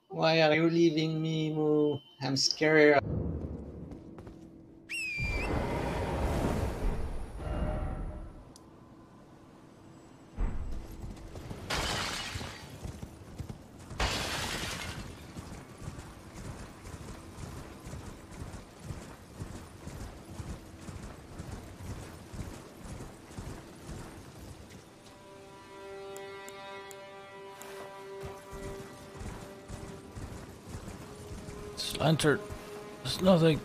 Why are you leaving me, Moo? I'm scared. It's entered. There's nothing.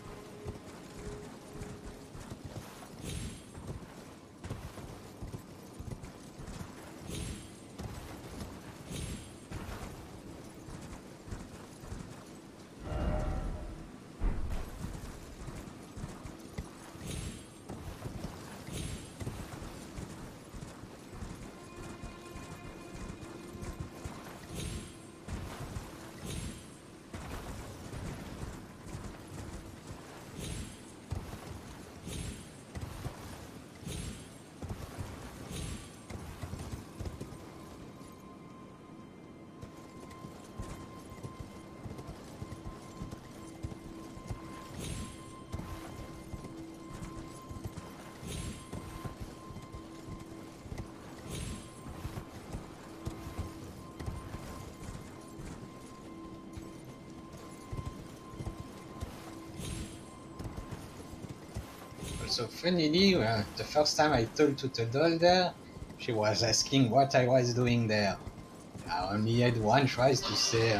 Also, funnily, the first time I talked to the doll there, she was asking what I was doing there. I only had one choice to say,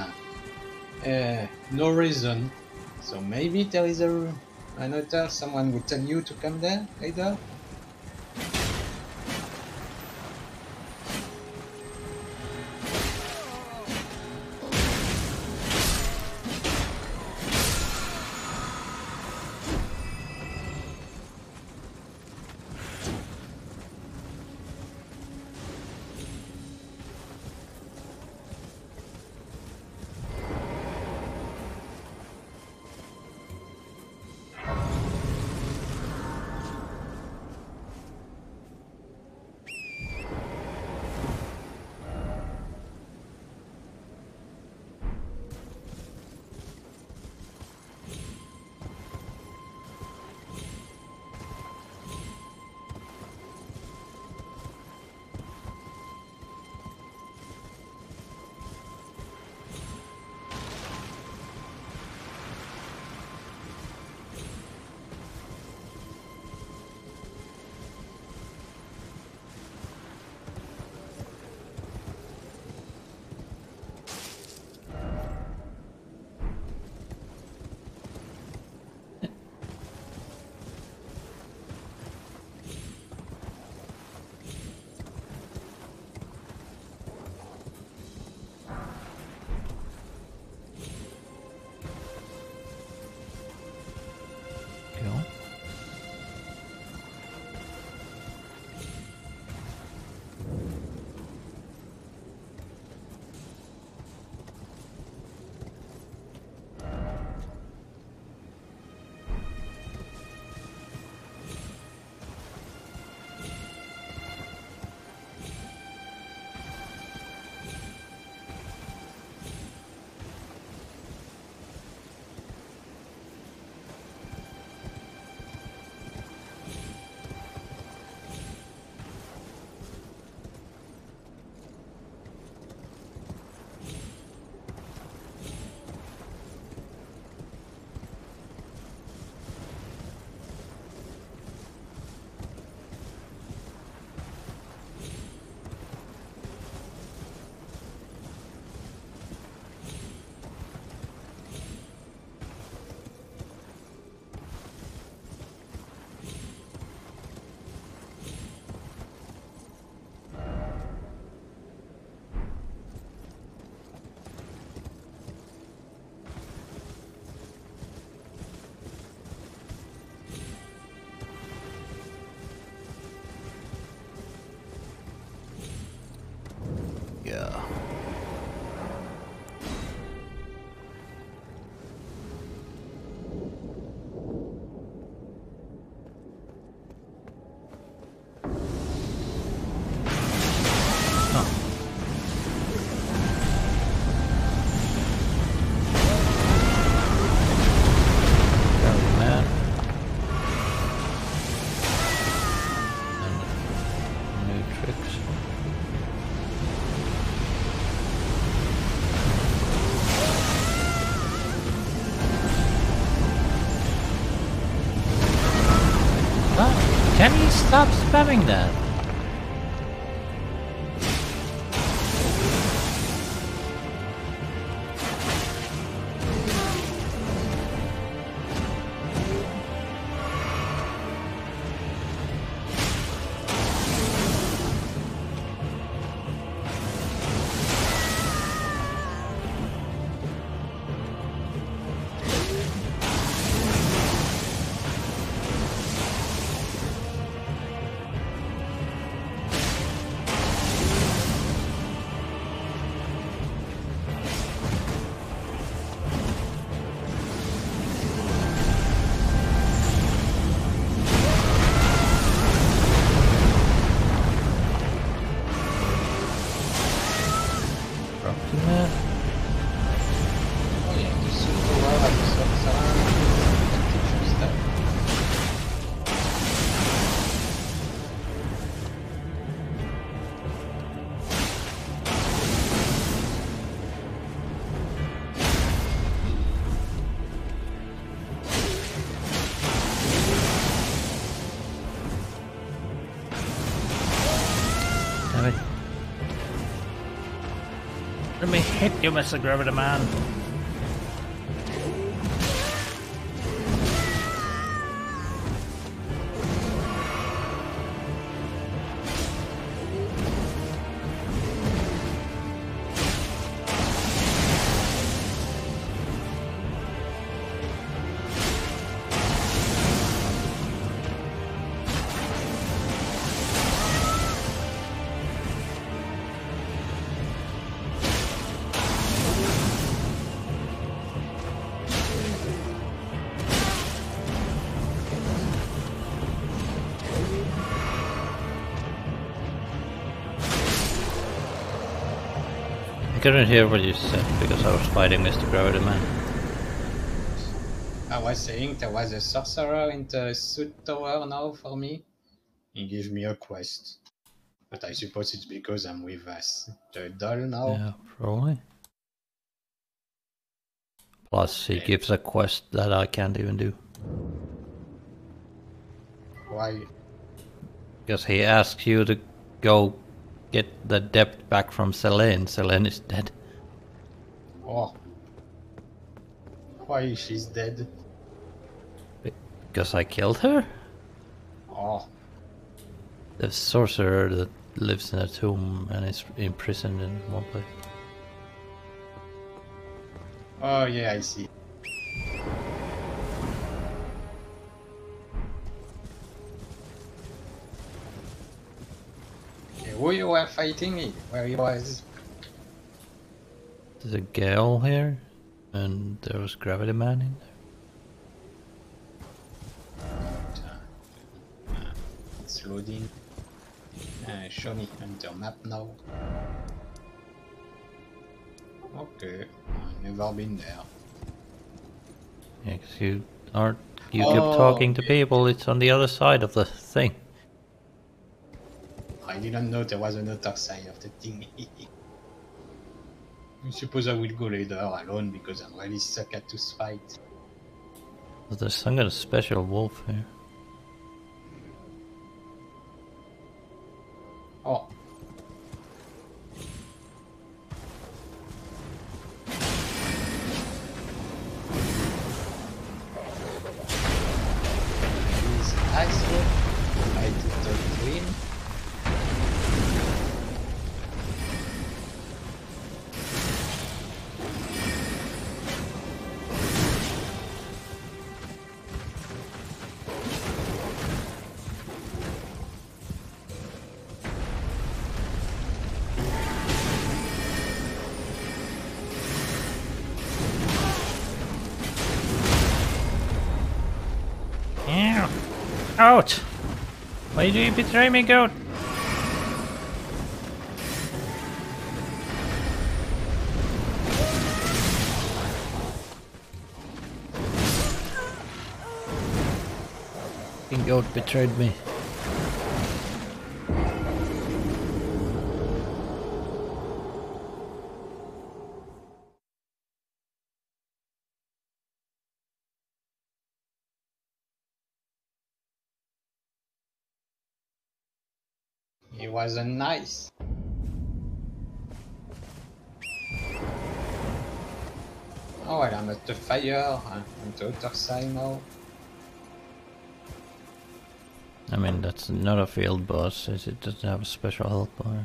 no reason. So maybe there is another someone would tell you to come there later. Stop spamming that. Oh, il y a du sous-tower à du sorcerer. Quelque chose là. Damn it. Let me hit you, Mr. Gravity Man. I couldn't hear what you said because I was fighting Mr. Gravity Man. I was saying there was a sorcerer in the suit tower now for me. He gave me a quest. But I suppose it's because I'm with us. The doll now. Yeah, probably. Plus, he gives a quest that I can't even do. Why? Because he asks you to go get the debt back from Selene. Selene is dead. Oh. Why she's dead? Because I killed her? Oh. The sorcerer that lives in a tomb and is imprisoned in one place. Oh yeah, I see. Okay, who you were fighting? Where he was? There's a girl here, and there was Gravity Man in there. It's loading. Show me on the map now. Okay, I've never been there. Yeah, because you aren't. You keep Oh, talking to okay. people. It's on the other side of the thing. I didn't know there was another side of the thing. I suppose I will go later alone because I'm really stuck at this fight. But there's some kind of special wolf here. Oh. Use ice wolf. Try to talk to him. Ow! Out! Why do you betray me, goat? Fucking goat betrayed me. It wasn't nice. Oh well, I'm at the fire. I'm the other side now. I mean, that's not a field boss. It doesn't have a special health bar.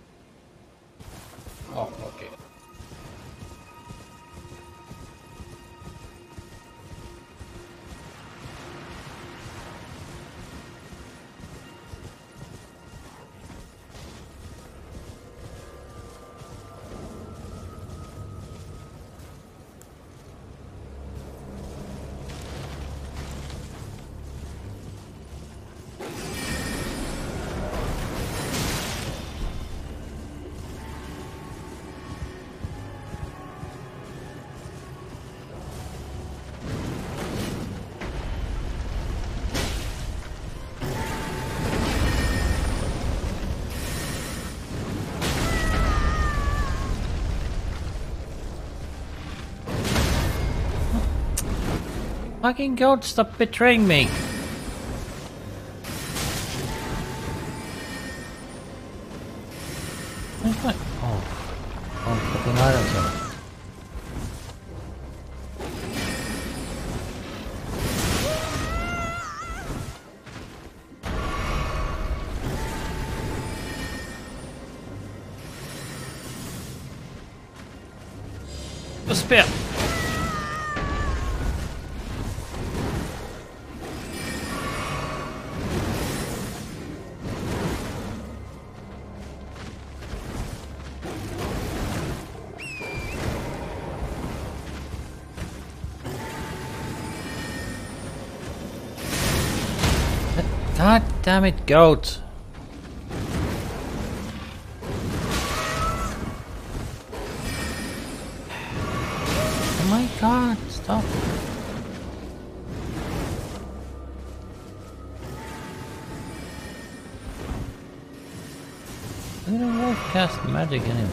Oh, okay. Fucking goat, stop betraying me! Where's my... Oh, fucking items are. The spear! God damn it, goat! Oh my god, stop! I don't wolf cast magic anyway.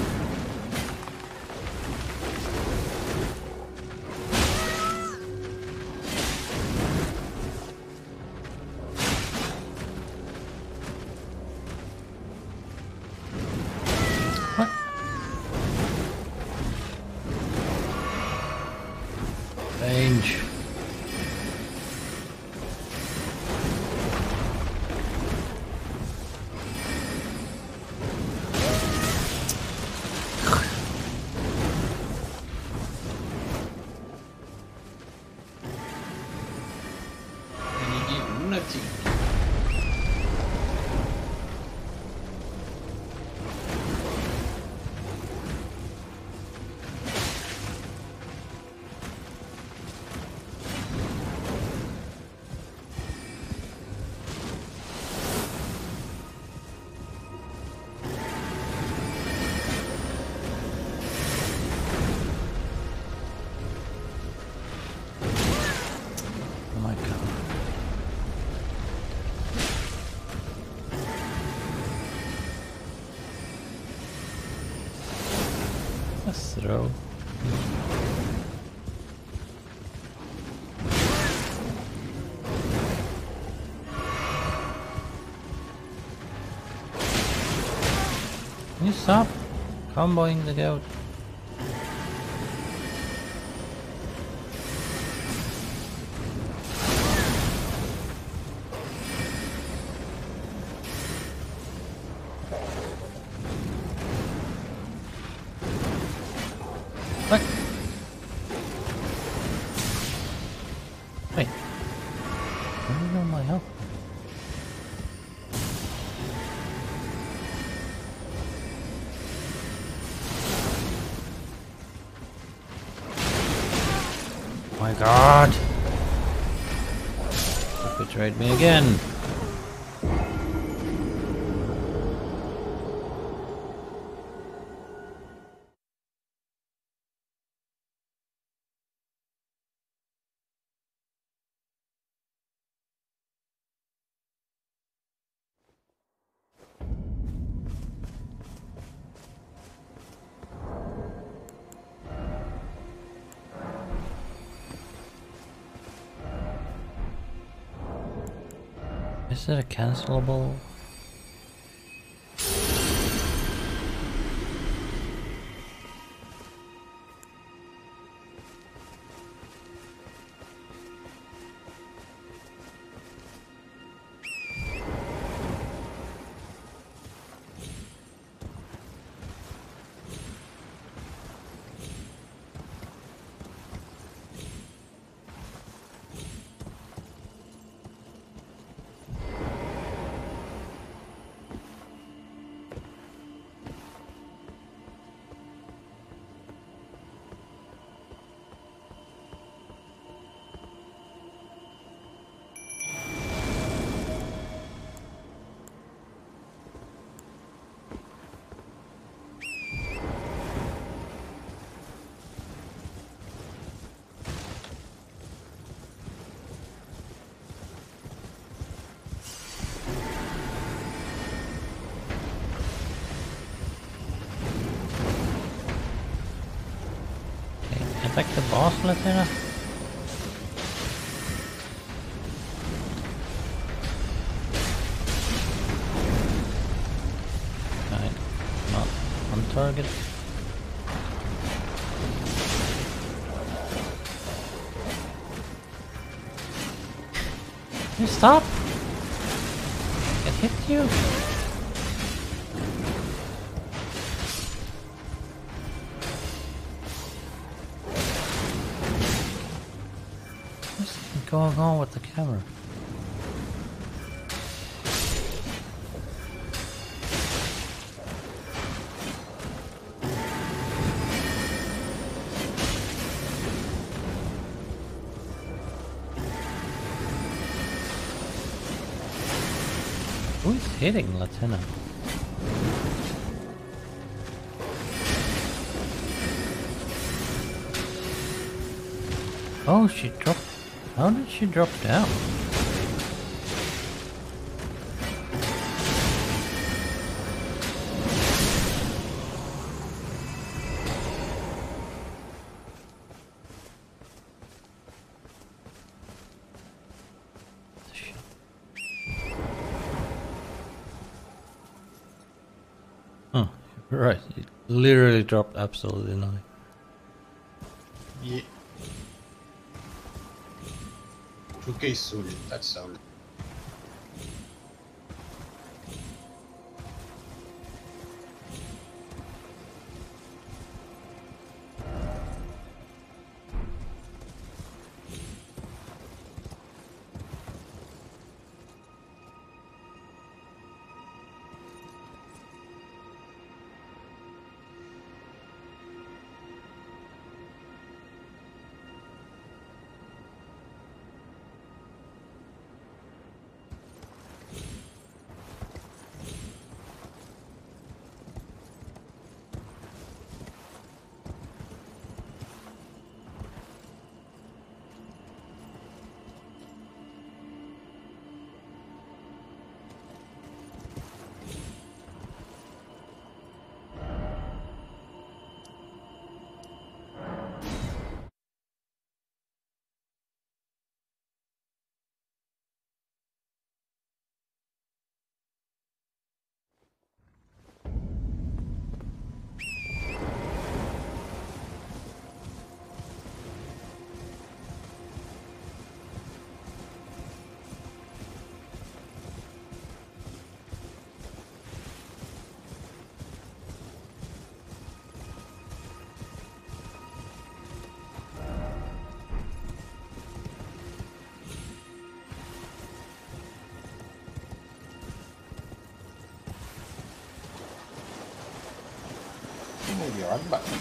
Range. And he give nothing. Oh my god. Let's throw. Can you stop comboing the goat? What? Wait. Where did all my health? Oh my god! You betrayed me again! Is it a cancelable? Attack the boss, Latina? Right, not on target. You stop! It hit you! What's going on with the camera? Who is hitting Latina? Oh, she dropped. How did she drop down? Oh, right. It literally dropped absolutely nothing. Yeah. Okay, soul, that's all. Maybe right back.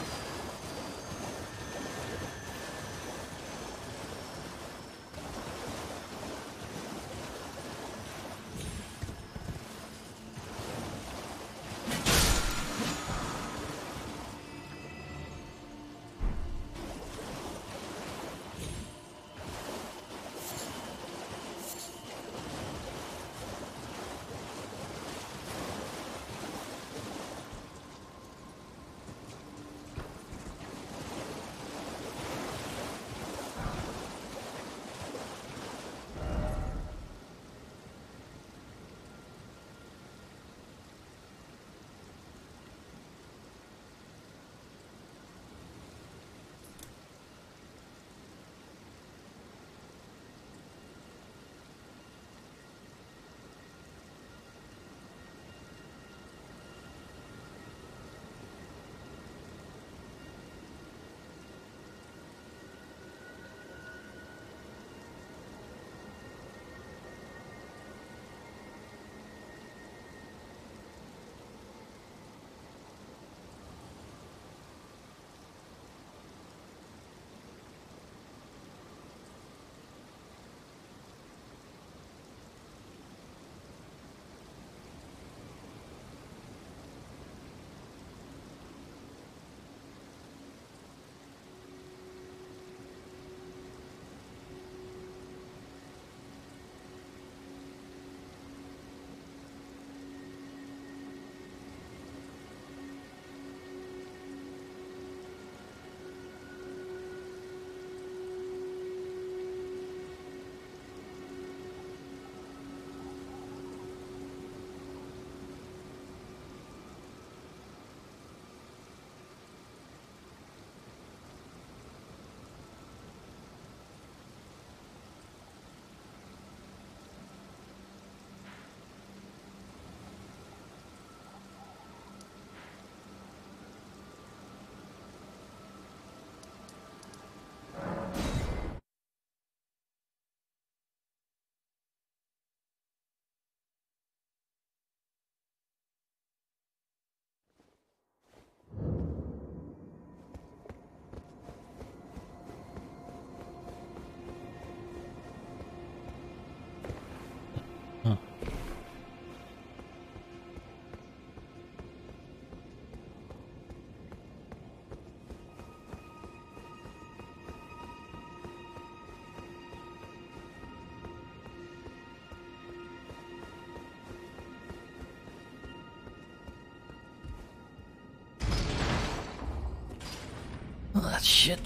Oh, that shit.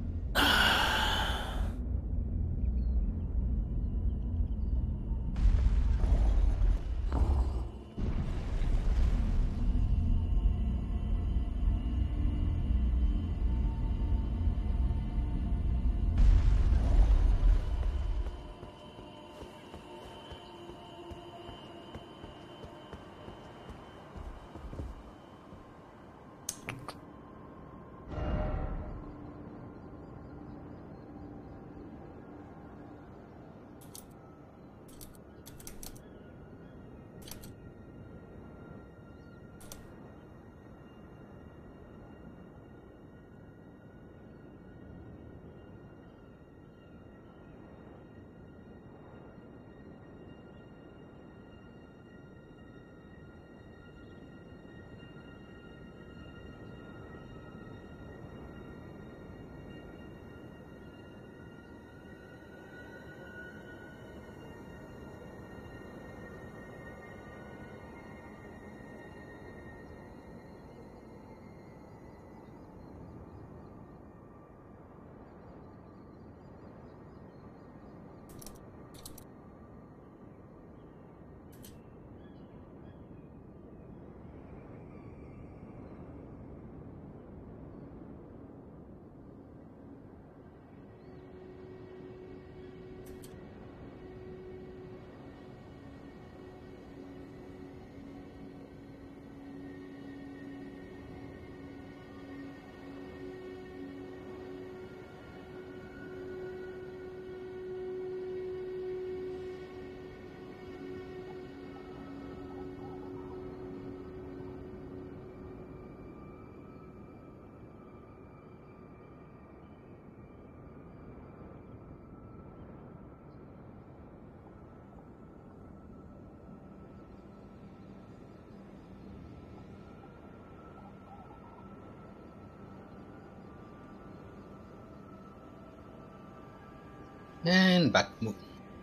And back move.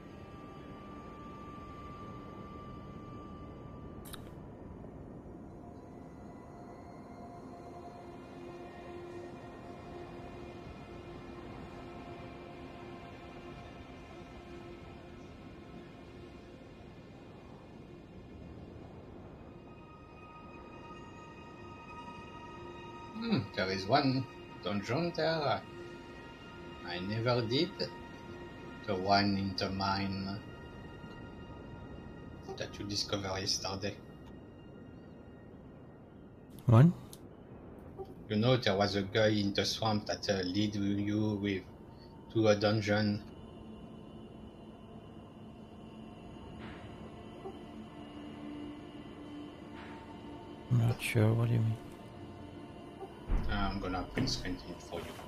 There is one dungeon there I never did. The one in the mine that you discovered yesterday. What? You know, there was a guy in the swamp that lead you with to a dungeon. I'm not sure what you mean. I'm gonna print screen it for you.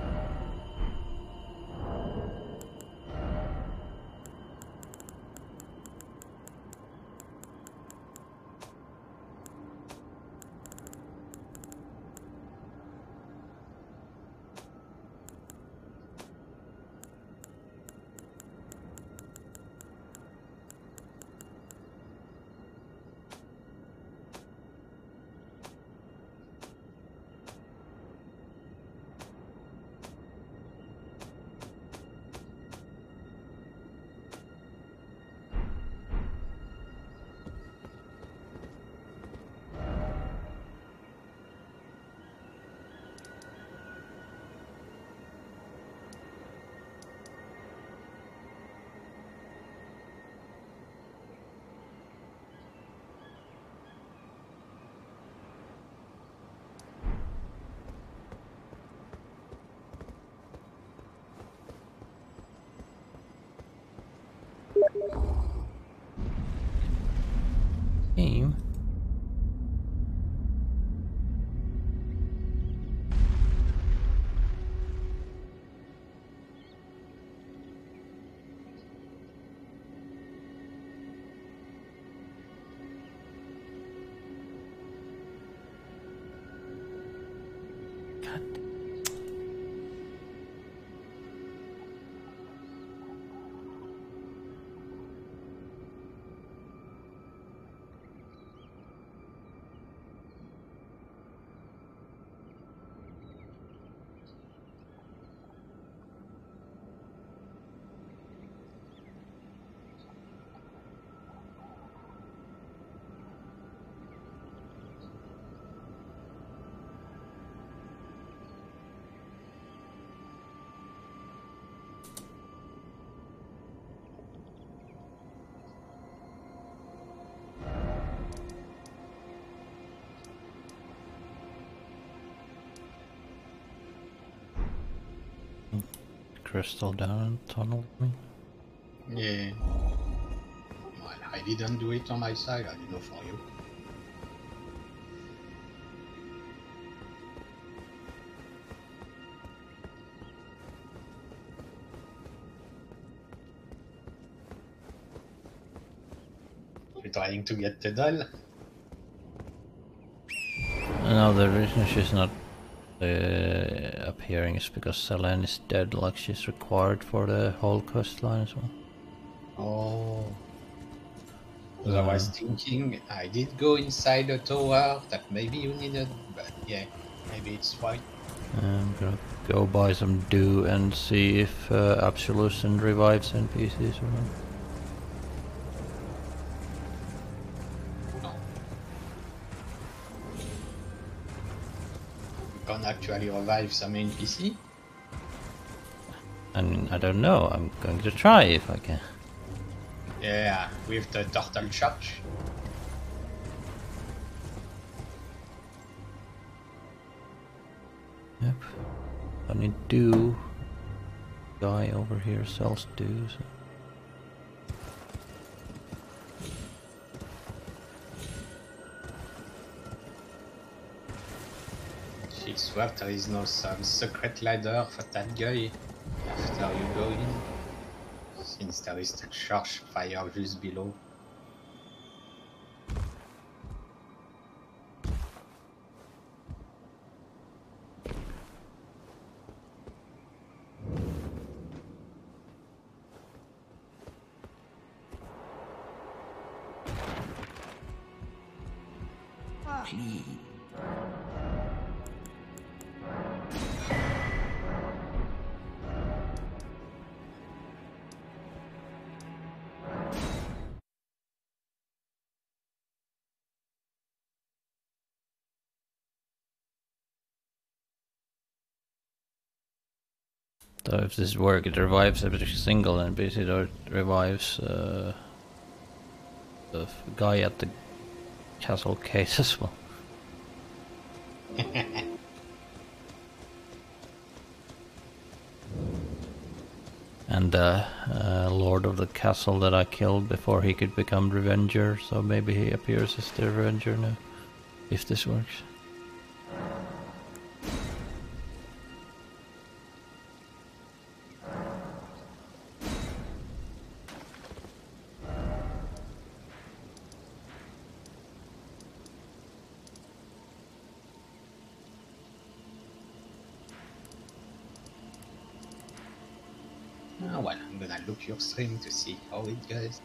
Game? God. crystal down the tunnel. Yeah. Well, I didn't do it on my side, I don't know for you. You're trying to get the doll? No, the reason she's not appearing is because Selene is dead, like she's required for the whole coastline as well. Oh. Because I was thinking I did go inside the tower that maybe you needed, but yeah, maybe it's fine. I'm gonna go buy some dew and see if Absolution revives NPCs or not. No. You can actually revive some NPC. I mean, I don't know. I'm going to try if I can. Yeah, with the turtle church. Yep. I need dew. Guy over here sells dew. So. She swear there is no some secret ladder for that guy after you go in. Since there is the church fire just below. Please. So if this works, it revives every single NPC, or it revives the guy at the castle case as well. And the lord of the castle that I killed before he could become Revenger, so maybe he appears as the Revenger now, if this works. Ah, well, I'm gonna look your stream to see how it goes.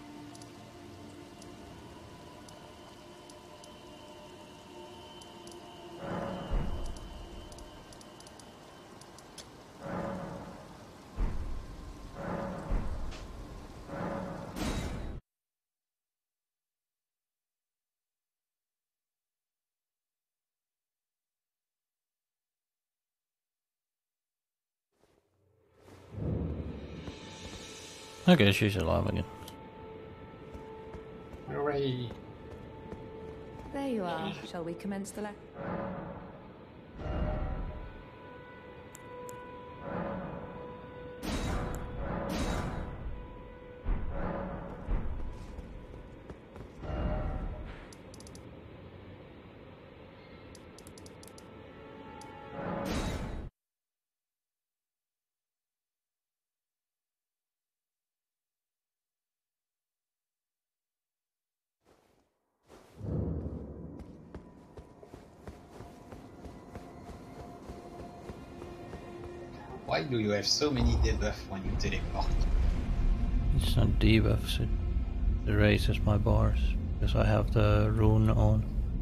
Okay, she's alive again. Hooray! There you are. Shall we commence the lecture? Why do you have so many debuffs when you teleport? It's not debuffs, it erases my bars, because I have the rune on.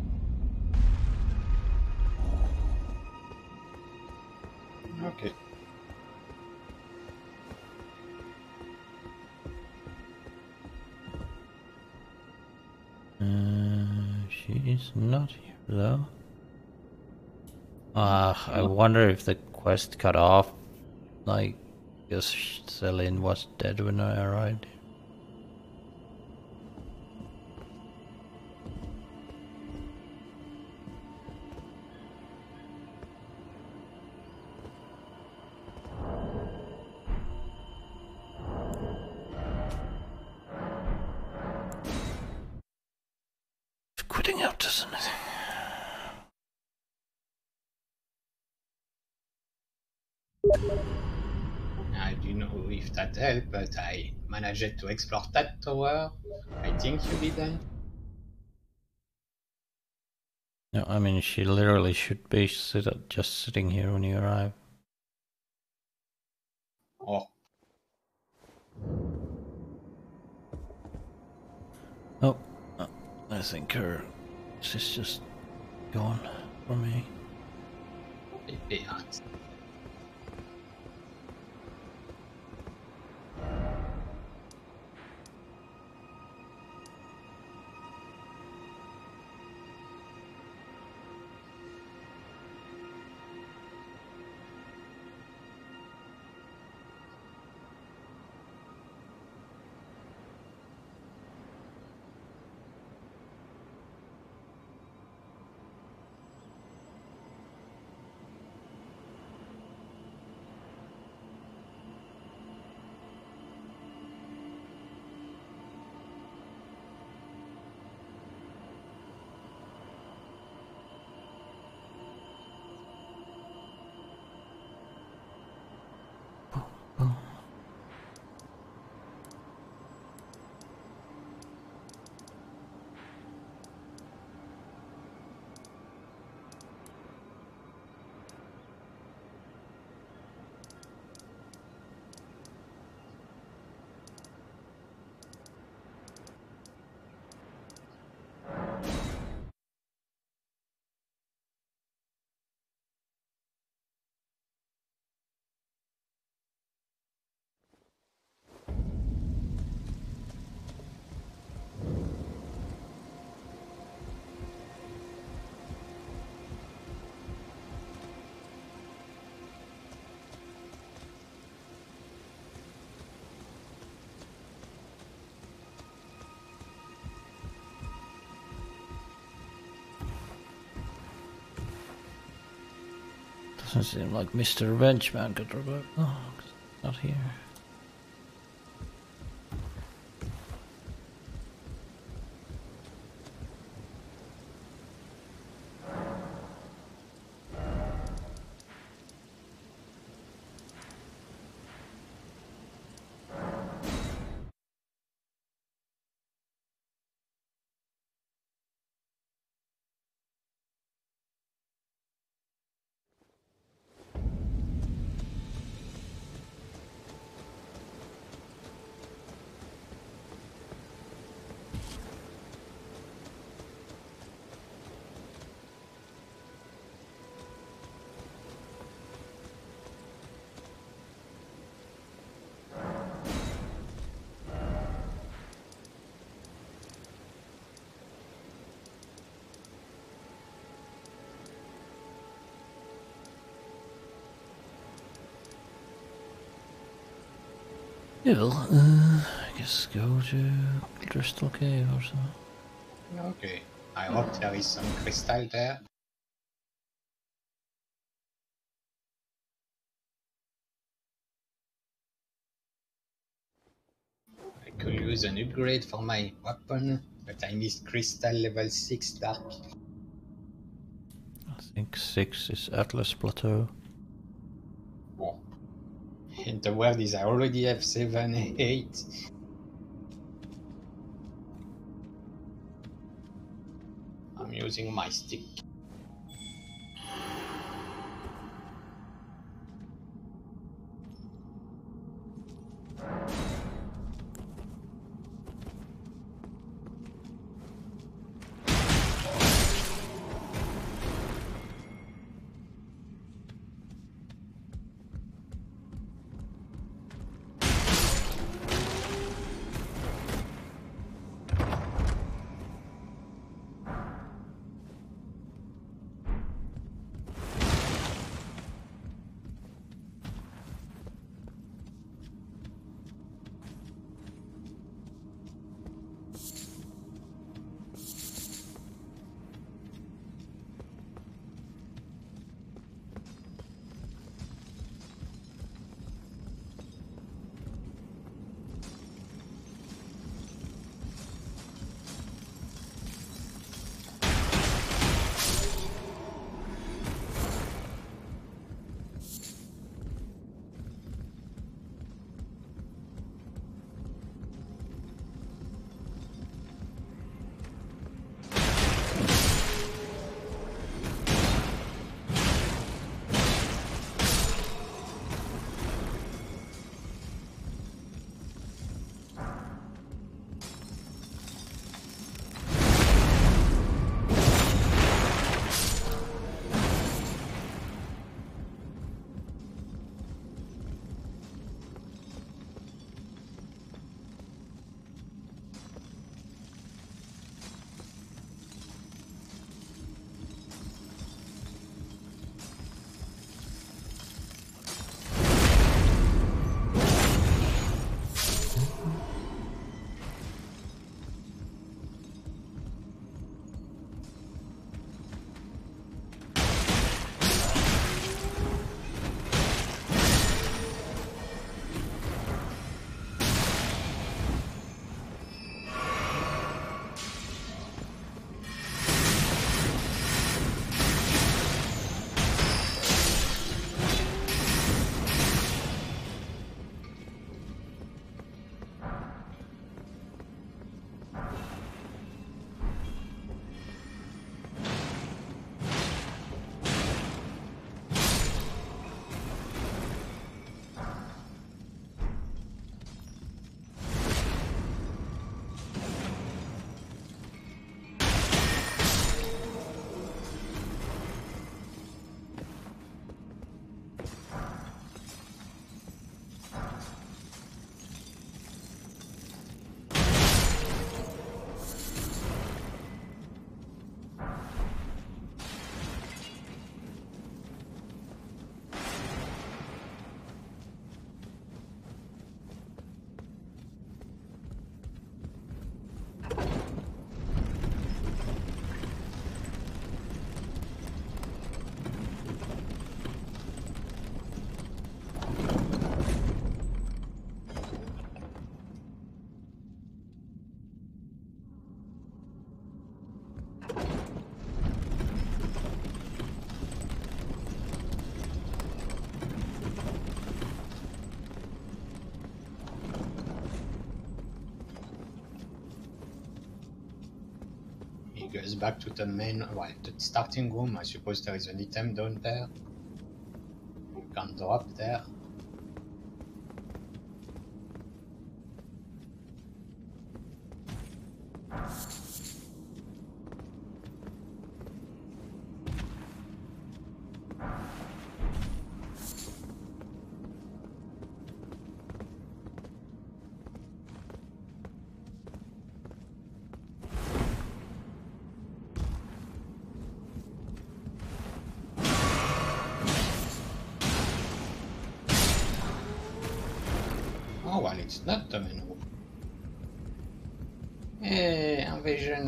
Okay. She's not here though. I wonder if the quest cut off, like, because Celine was dead when I arrived. does anything. I do know if that helped, but I managed to explore that tower. I think you didn't. No, I mean, she literally should be just sitting here when you arrive. Oh, Oh, I think she's just gone for me. it hurts. Doesn't seem like Mr. Revenge Man could revert. Oh, not here. Yeah, well, I guess go to Crystal Cave or something. Okay. I hope there is some crystal there. I could use an upgrade for my weapon, but I missed crystal level 6 dark. I think 6 is Atlas Plateau. Oh. And the word is I already have 7, 8. I'm using my stick. goes back to the main, well, the starting room. I suppose there is an item down there. You can drop there. Oh, well, it's not the main room. Invasion.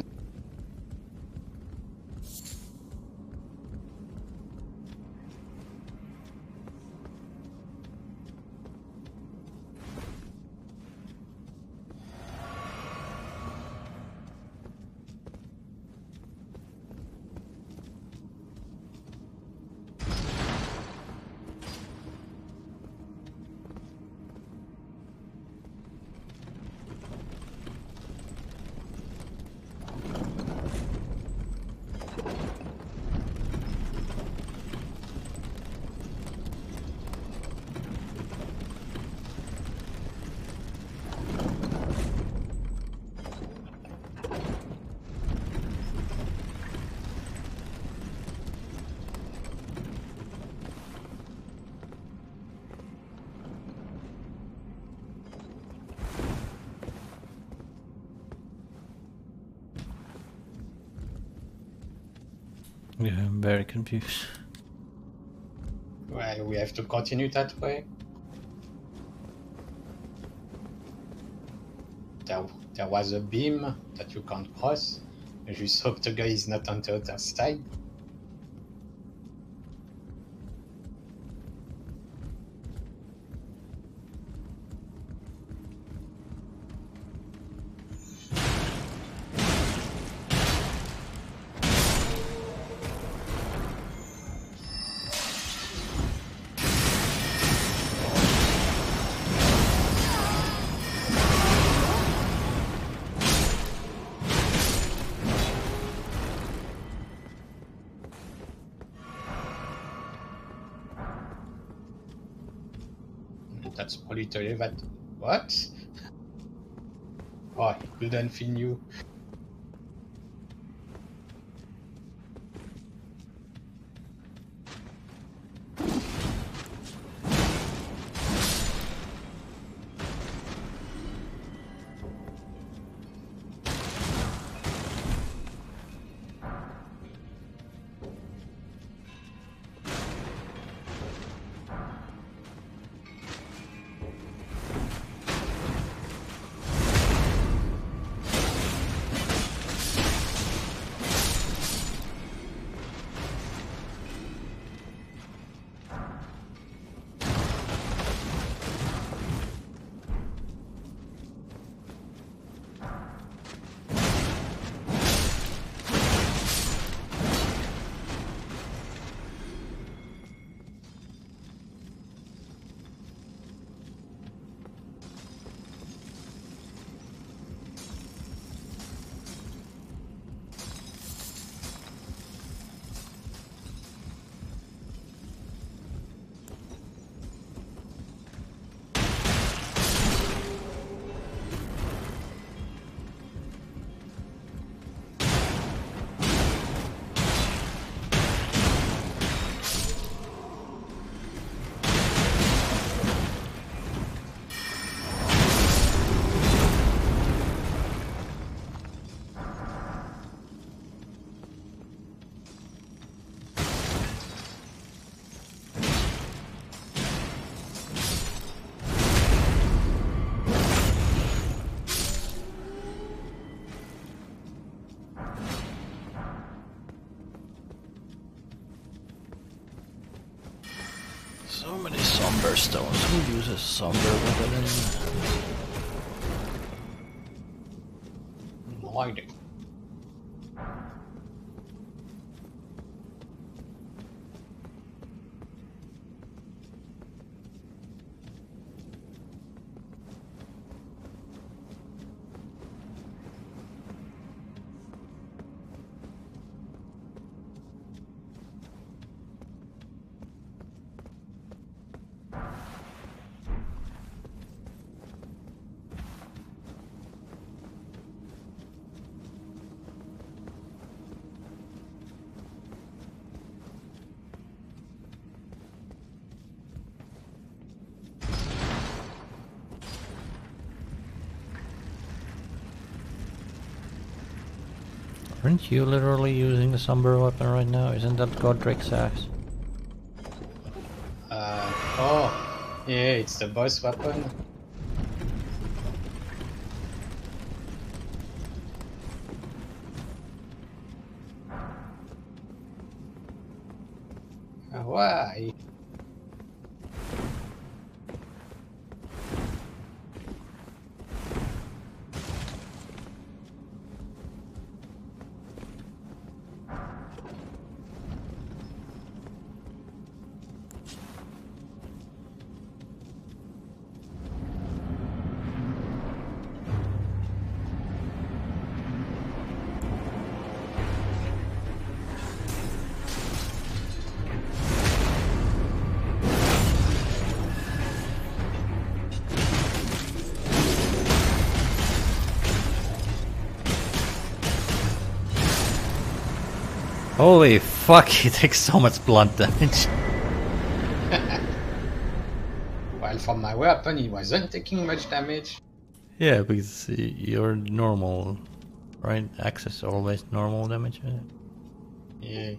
Yeah, I'm very confused. Well, we have to continue that way. There was a beam that you can't cross. I just hope the guy is not on the other side. That's probably tell you that. What? Oh, he couldn't fin you. So many somber stones. Who uses somber weapon? No idea. Aren't you literally using the somber weapon right now? Isn't that Godric's axe? Oh, yeah, it's the boss weapon. Why? Holy fuck, he takes so much blunt damage. Well, for my weapon, he wasn't taking much damage. Yeah, because you're normal, right? Axe is always normal damage. Yeah.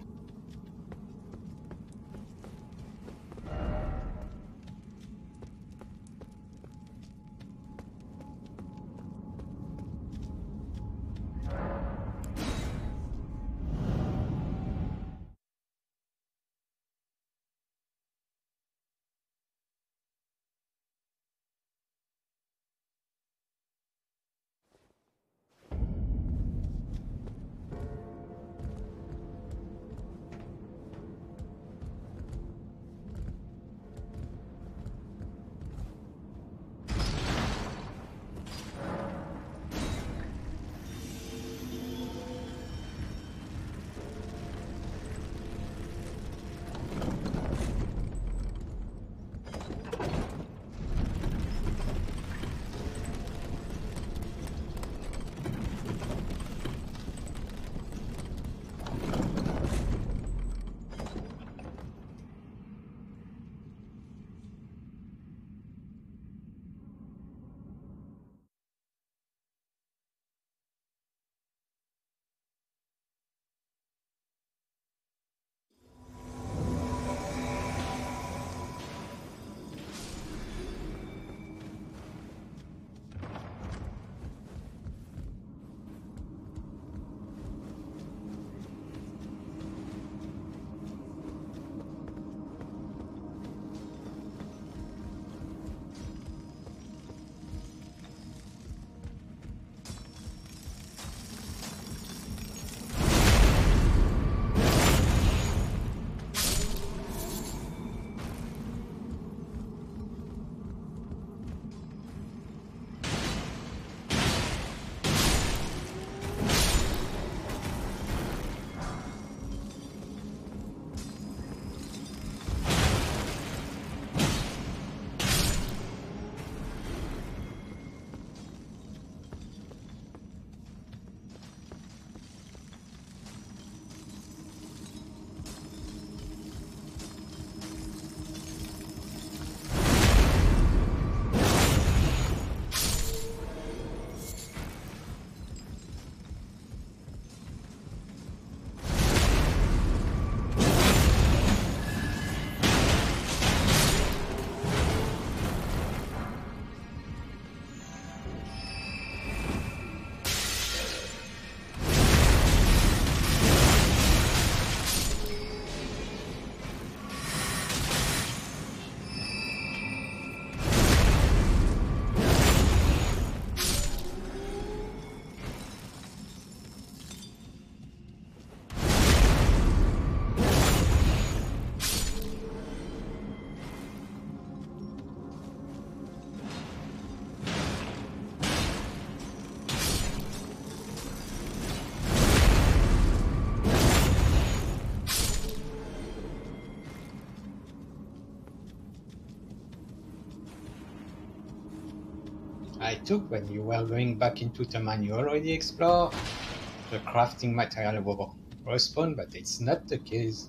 I took when you were going back into the mine you already explored. The crafting material will respawn, but it's not the case.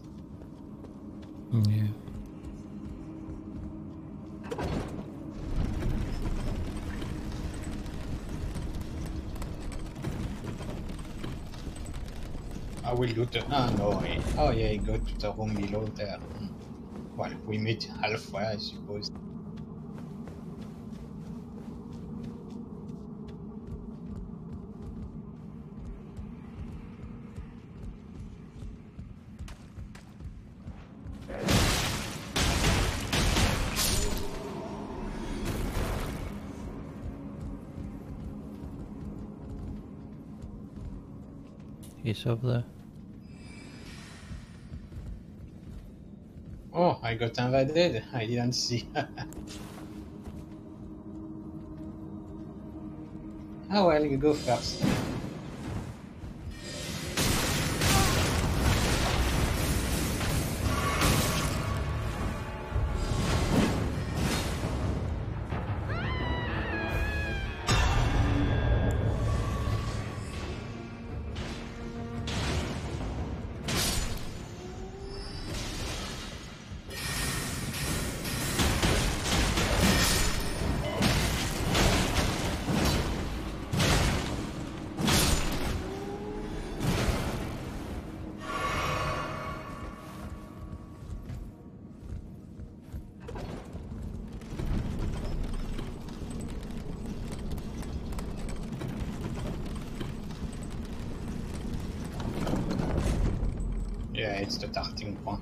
Yeah. will do the... Oh, no. Oh, yeah, go to the room below there. Well, we meet halfway, I suppose. He's over there. Oh, I got invaded. I didn't see. Oh, well, you go first. Yeah, it's the starting point.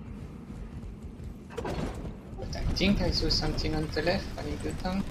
But I think I saw something on the left when you go down.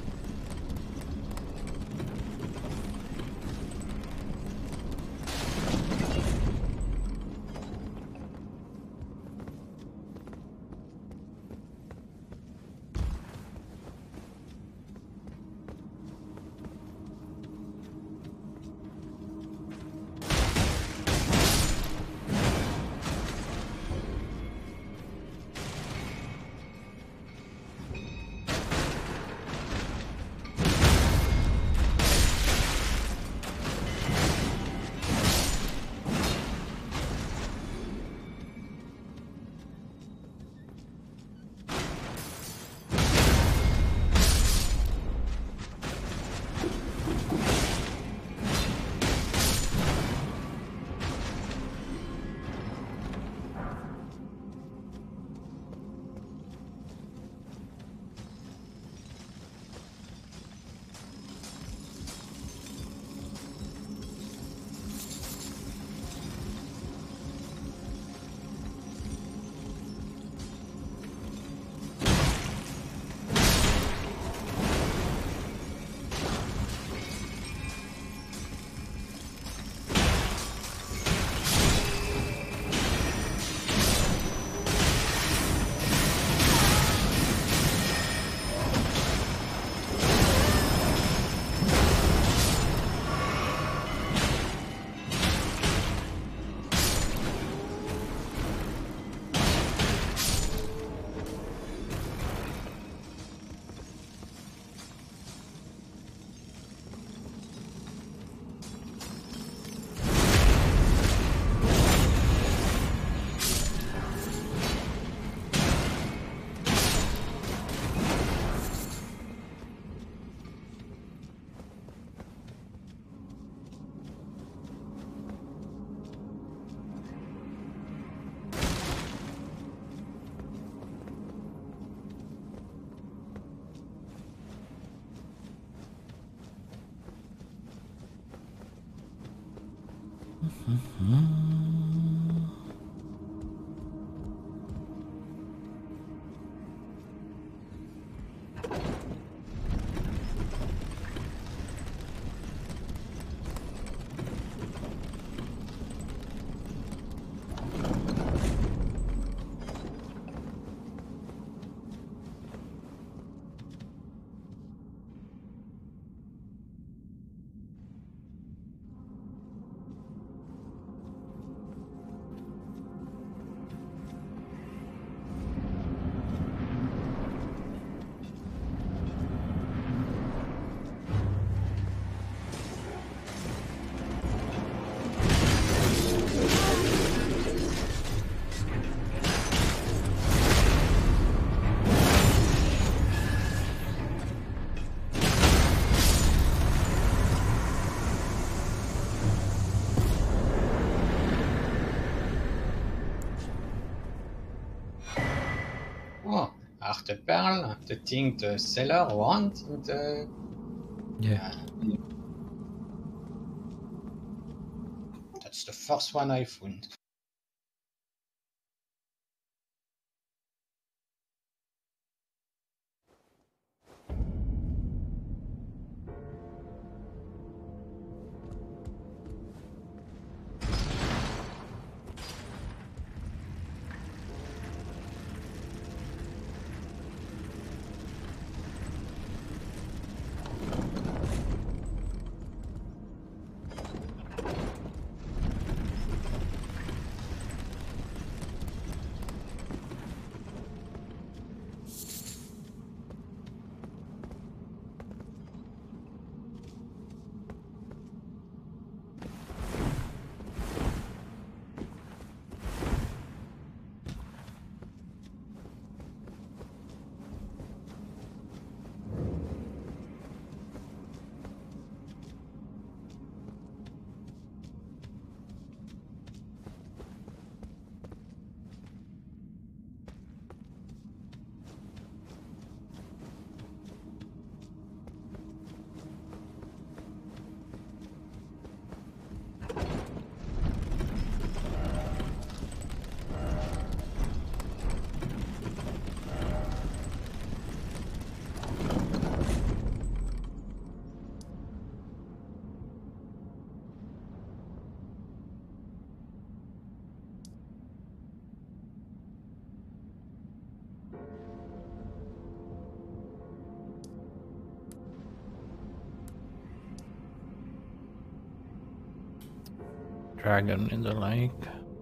Oh, Arteperl, the thing the seller want in the... Yeah. That's the first one I found. Dragon in the lake.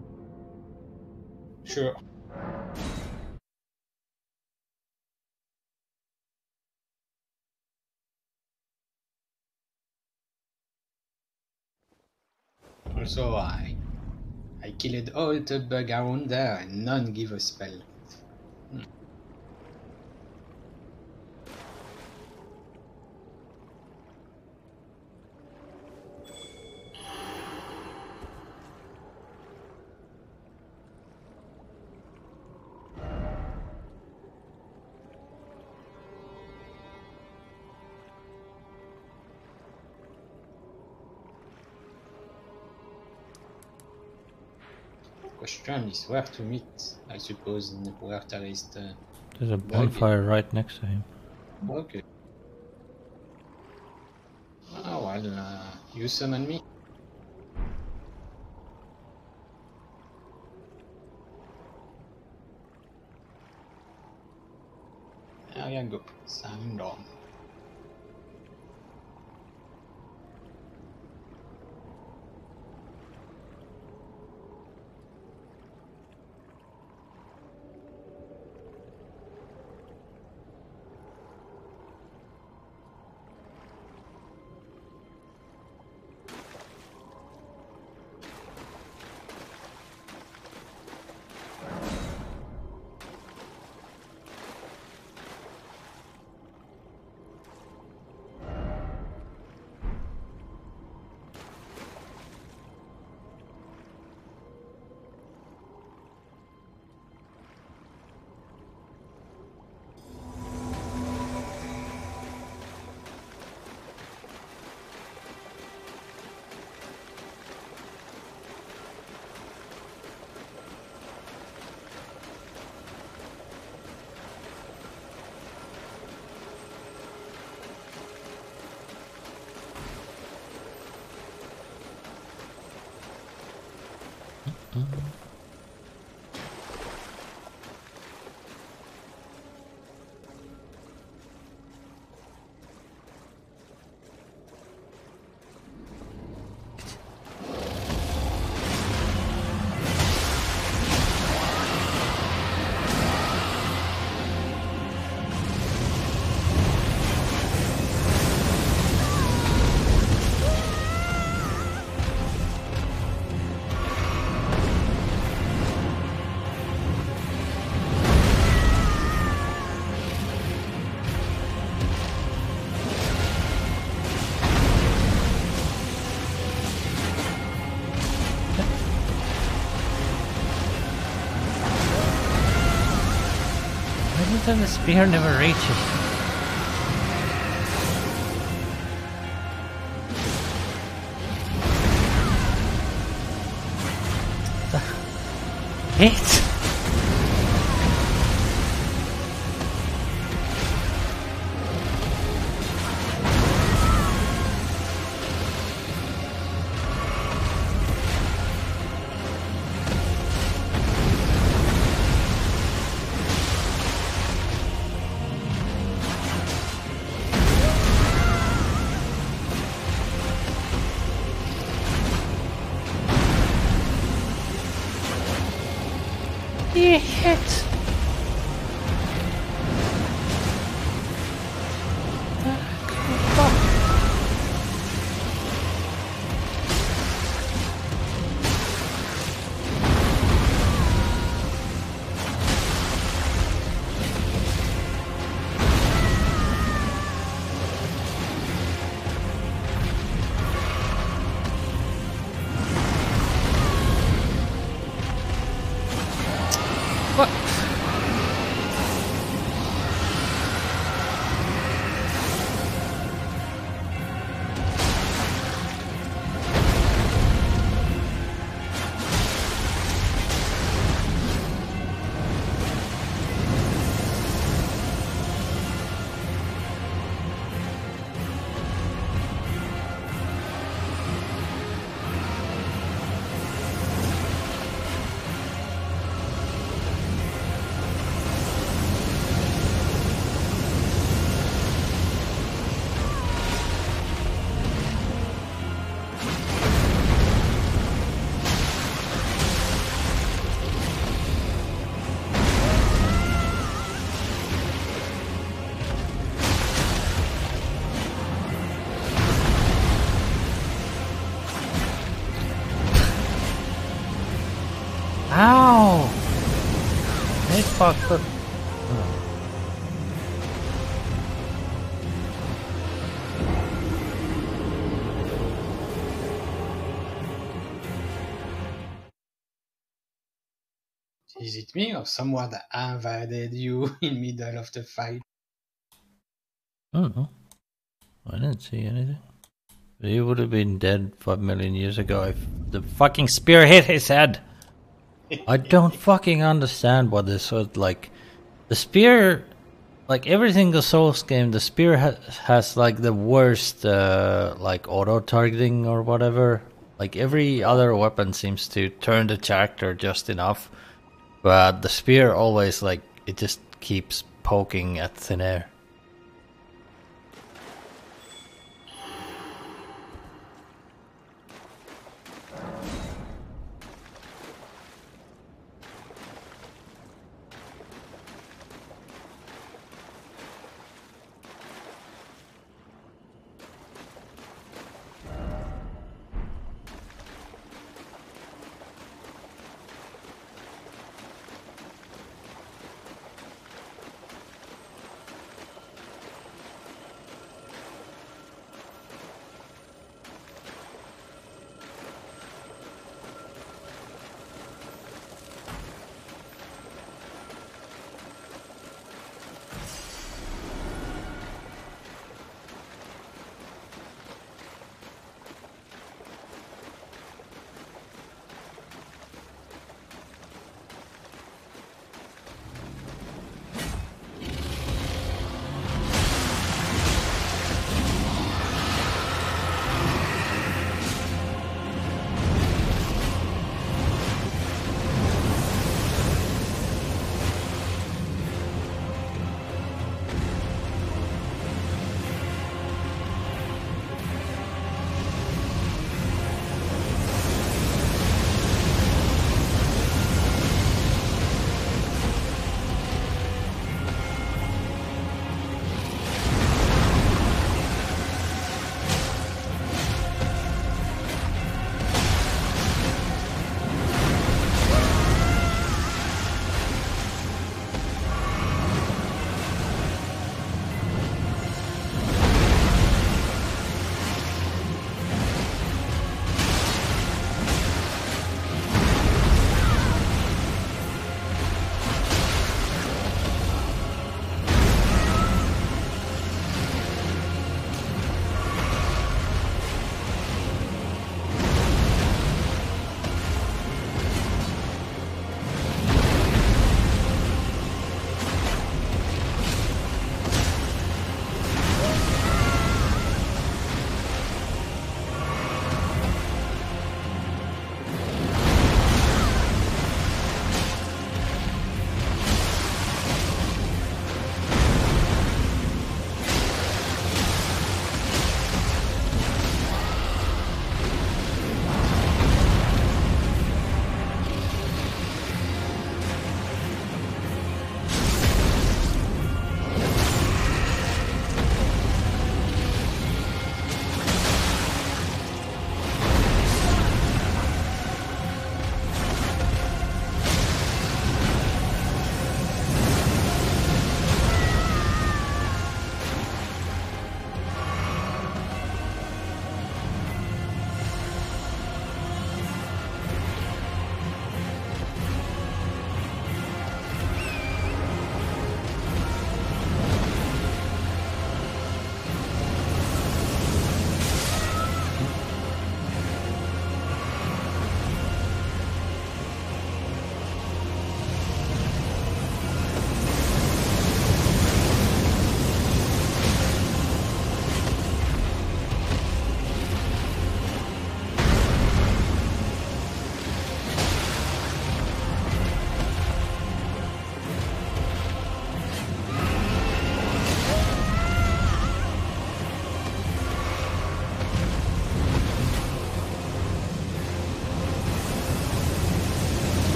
Sure. Also, I killed all the bug around there and none give a spell. Question is where to meet, I suppose, in where there is the There's a bug. bonfire right next to him. Okay. Oh well, you summon me. There you go, sound on. Why did the spear never reach it? Hit! He hit! What? Ow! They fucked up. Is it me or someone invaded you in middle of the fight? I don't know. I didn't see anything. He would have been dead 5 million years ago if the fucking spear hit his head. I don't fucking understand what this was like. The spear, like every single Souls game, the spear has like the worst like auto targeting or whatever. Like every other weapon seems to turn the character just enough, but the spear always like it just keeps poking at thin air.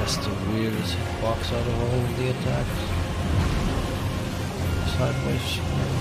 has the weirdest hitbox out of all of the attacks. Sideways.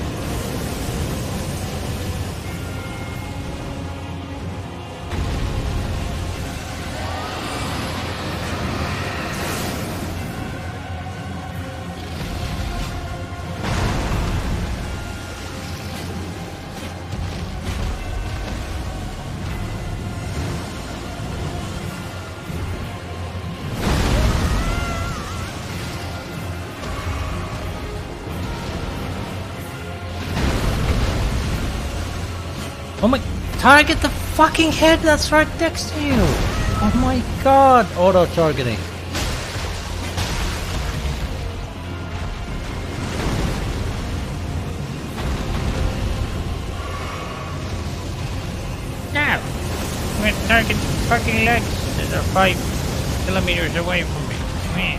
Oh my, target the fucking head that's right next to you! Oh my god, auto-targeting. Now, I'm gonna target the fucking legs that are 5 kilometers away from me. Meh.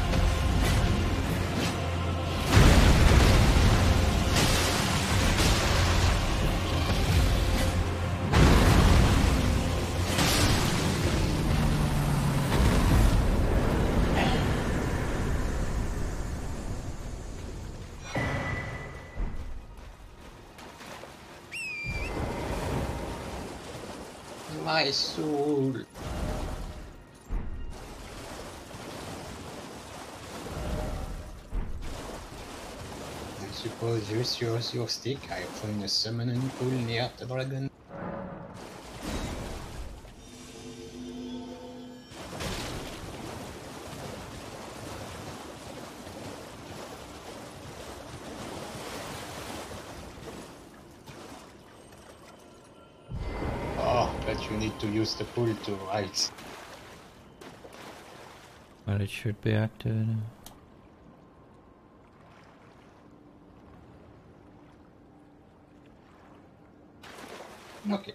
My soul. I suppose just use your stick. I find a summoning pool near the dragon. But you need to use the pull to right. Well, it should be activated. Okay.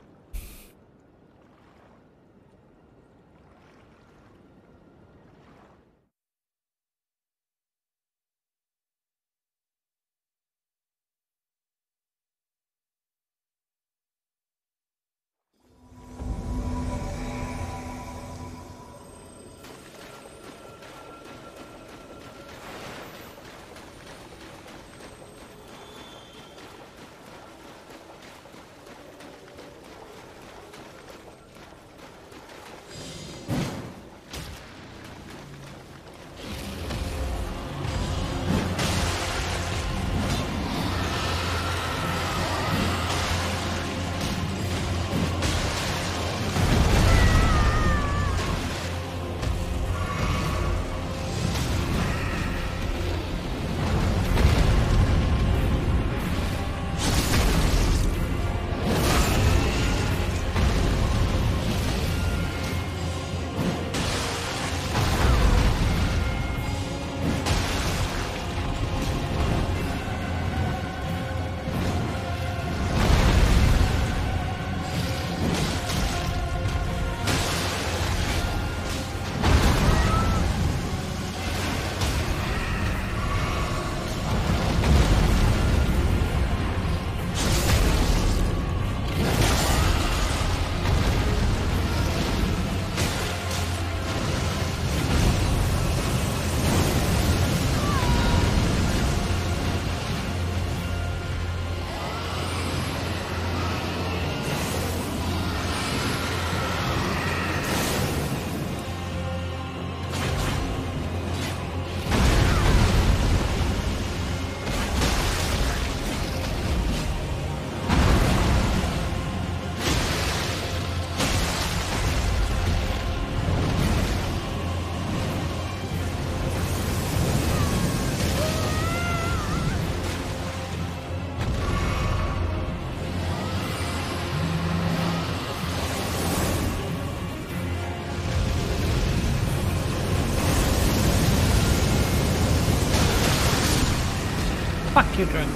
Fuck you, drunk.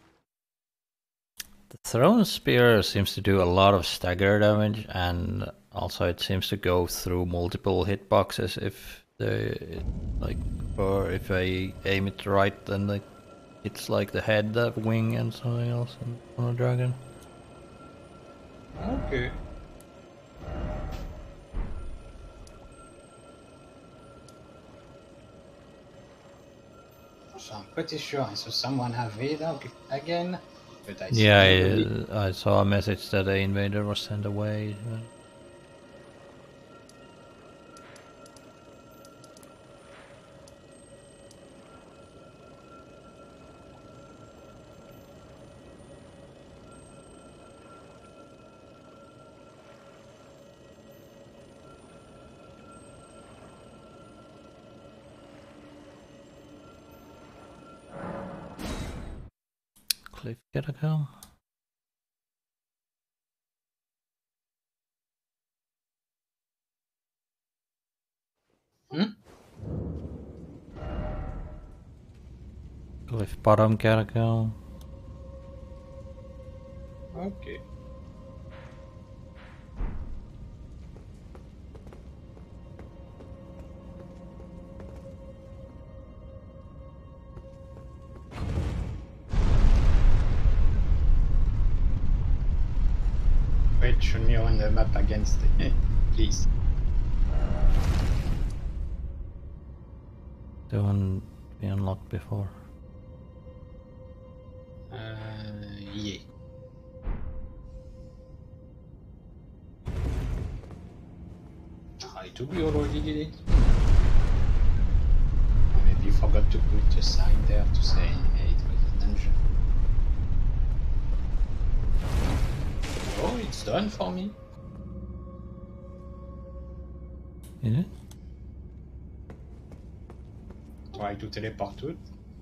The thrown spear seems to do a lot of stagger damage, and Also, it seems to go through multiple hitboxes if they like, or if I aim it right, then like it's like the head, the wing, and something else on a dragon. Okay. So I'm pretty sure I saw someone have Vader again, but I Yeah, still believe. I saw a message that the invader was sent away. Cliff Catacomb. Hmm? Cliff Bottom Catacomb. Okay. Wait, show me on the map against it, please. The one we unlocked before. Yeah. I think we already did it. Maybe you forgot to put a sign there to say hey, it was a dungeon. Oh, it's done for me. Is it? Try to teleport to it.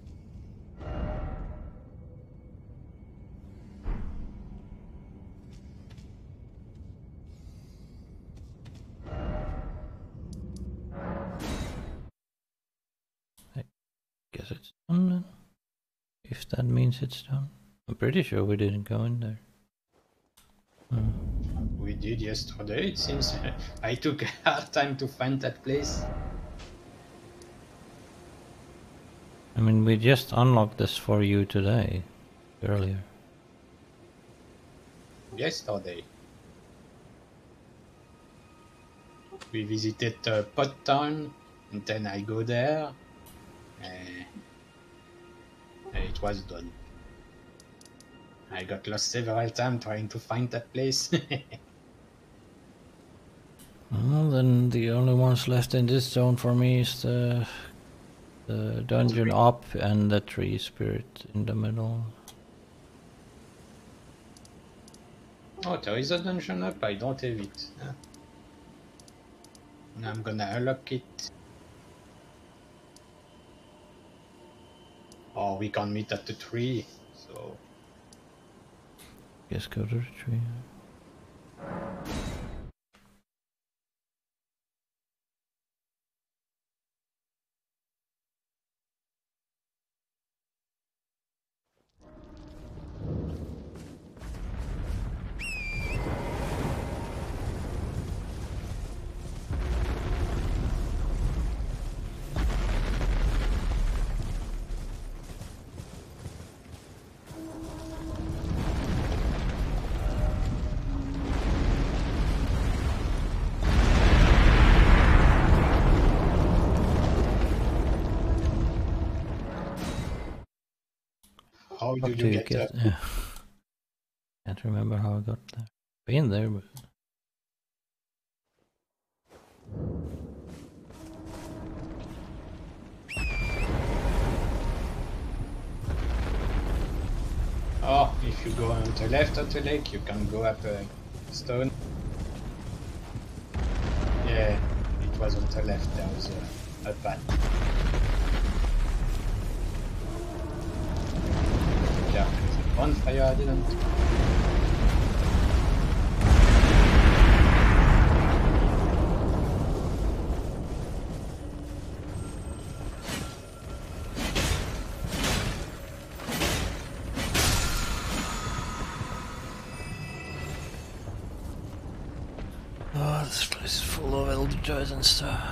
Guess it's done then. If that means it's done. I'm pretty sure we didn't go in there. We did yesterday, it seems. I took a hard time to find that place. I mean, we just unlocked this for you today. Earlier. Yesterday. We visited Pot Town, and then I go there, and it was done. I got lost several times trying to find that place. Well, then the only ones left in this zone for me is the dungeon up and the tree spirit in the middle. Oh, there is a dungeon up, I don't have it. Now I'm gonna unlock it. Or we can meet at the tree, so... Guess go to the tree. How How did do you you get get up? there? Can't remember how I got there. Been there, but... Oh, if you go on the left of the lake, you can go up a stone. Yeah, it was on the left, there was a path. Yeah, there's a bonfire, I didn't. Oh, apologize and stuff.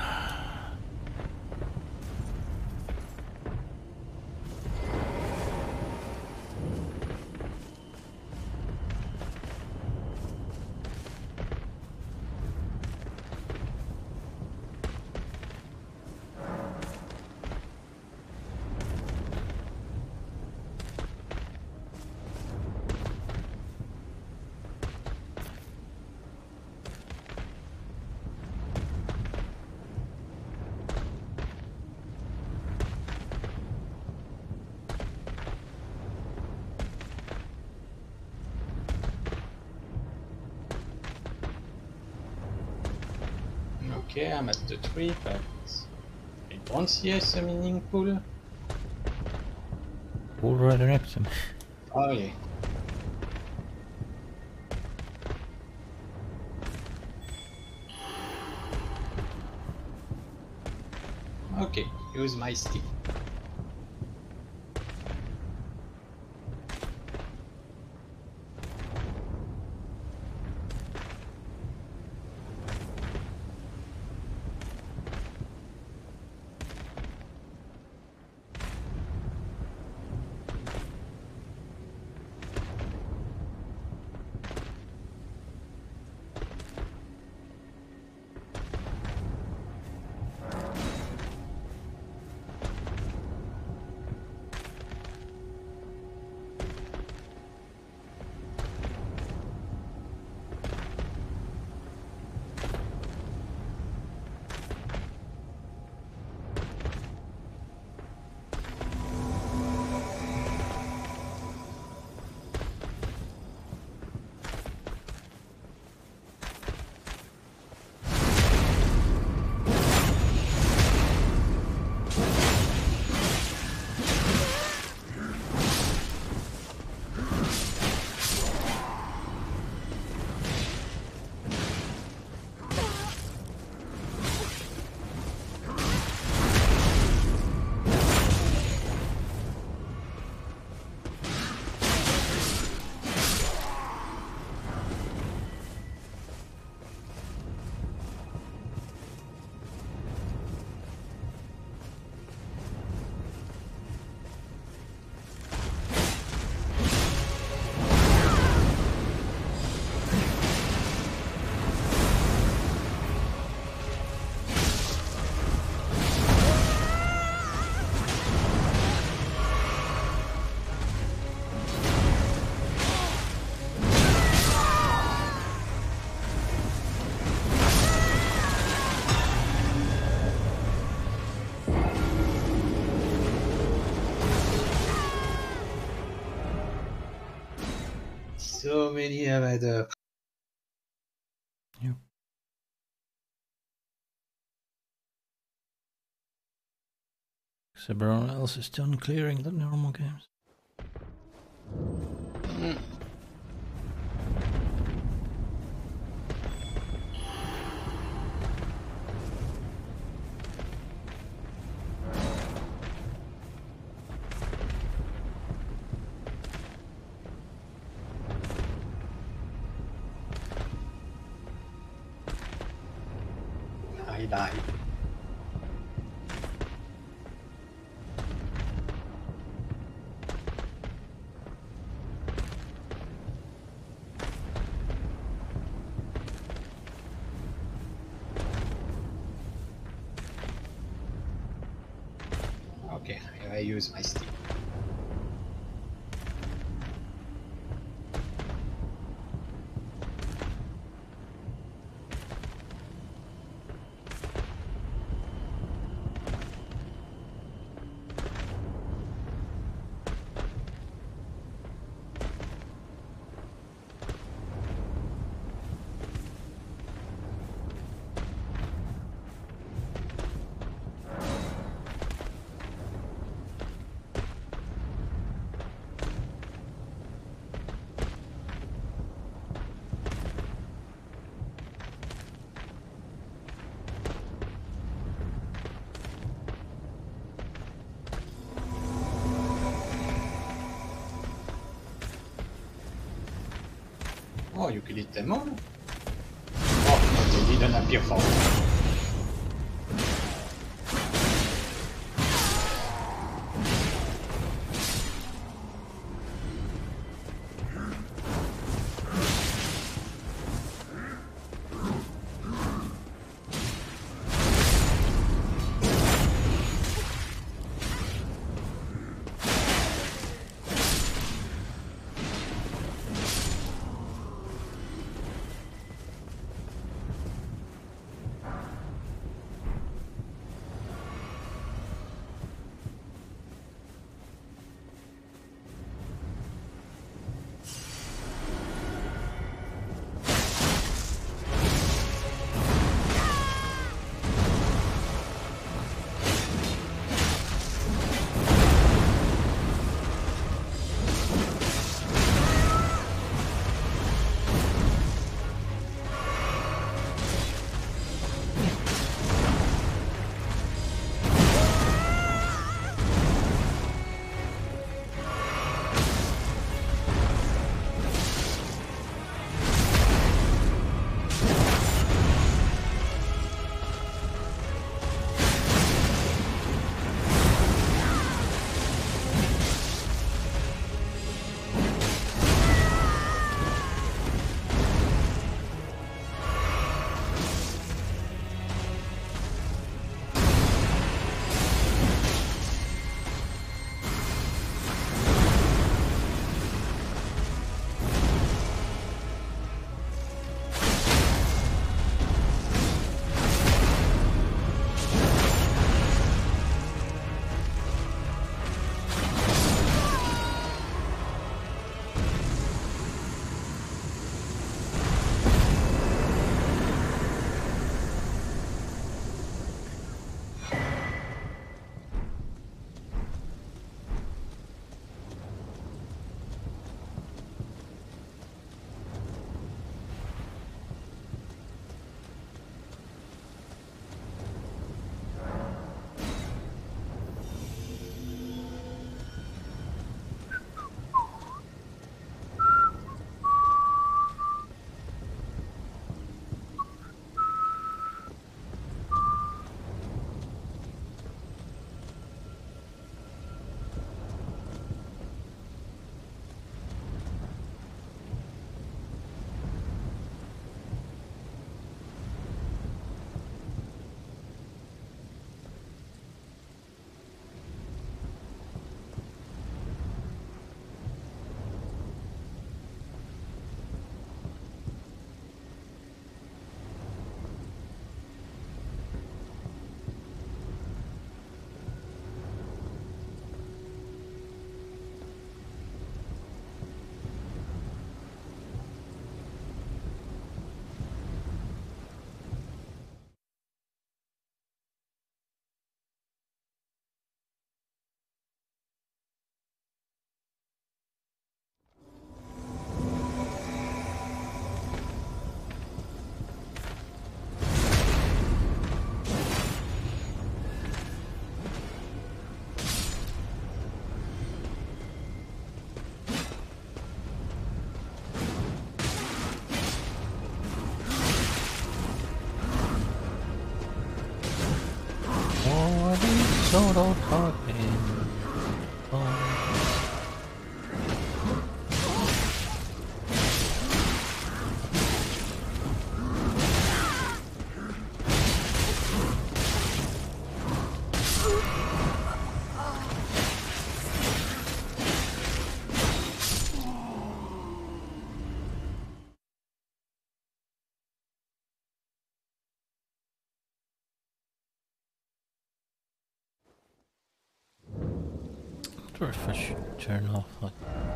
Okay, I'm at the tree, but I don't see a summoning pool. All right next to me. Oh yeah. Okay, use my stick. So many other. Yep. So everyone else is done clearing the normal games. I died. Okay, I use my stick. Oh, you killed them all? Oh, no, they didn't appear for me. So don't talking. Oh. I wonder if I should turn off like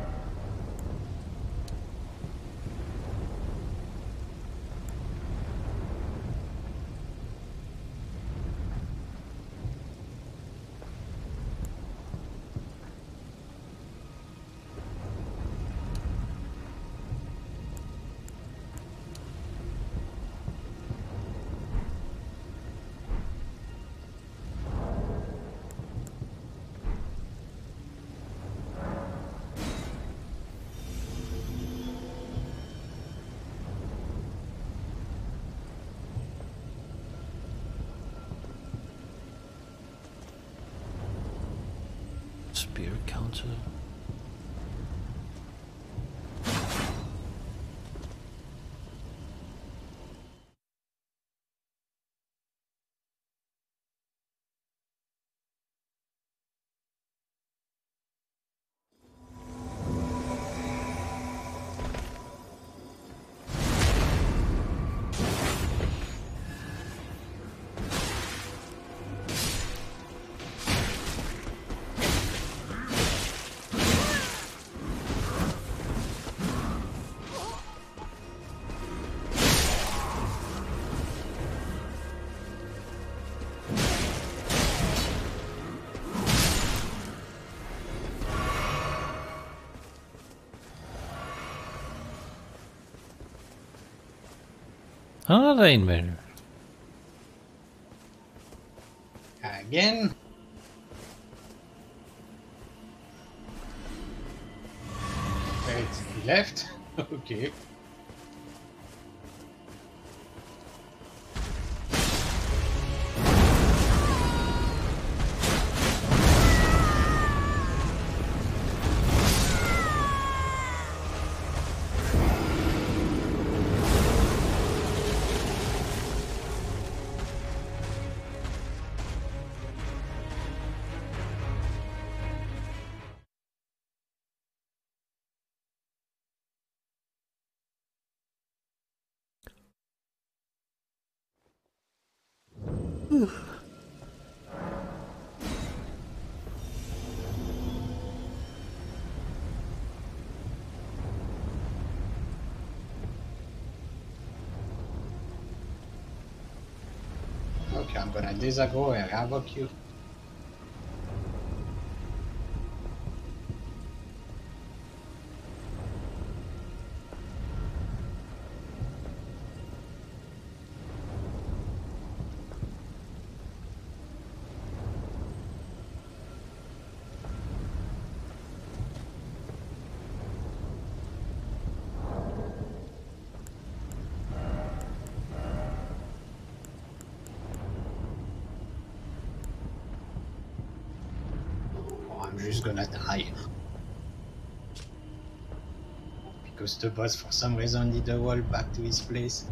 Spirit Council. Another invader. Again? Wait, he left? Okay. Okay, I'm gonna disagree and havoc you. I'm just gonna die. Because the boss for some reason did a wall back to his place.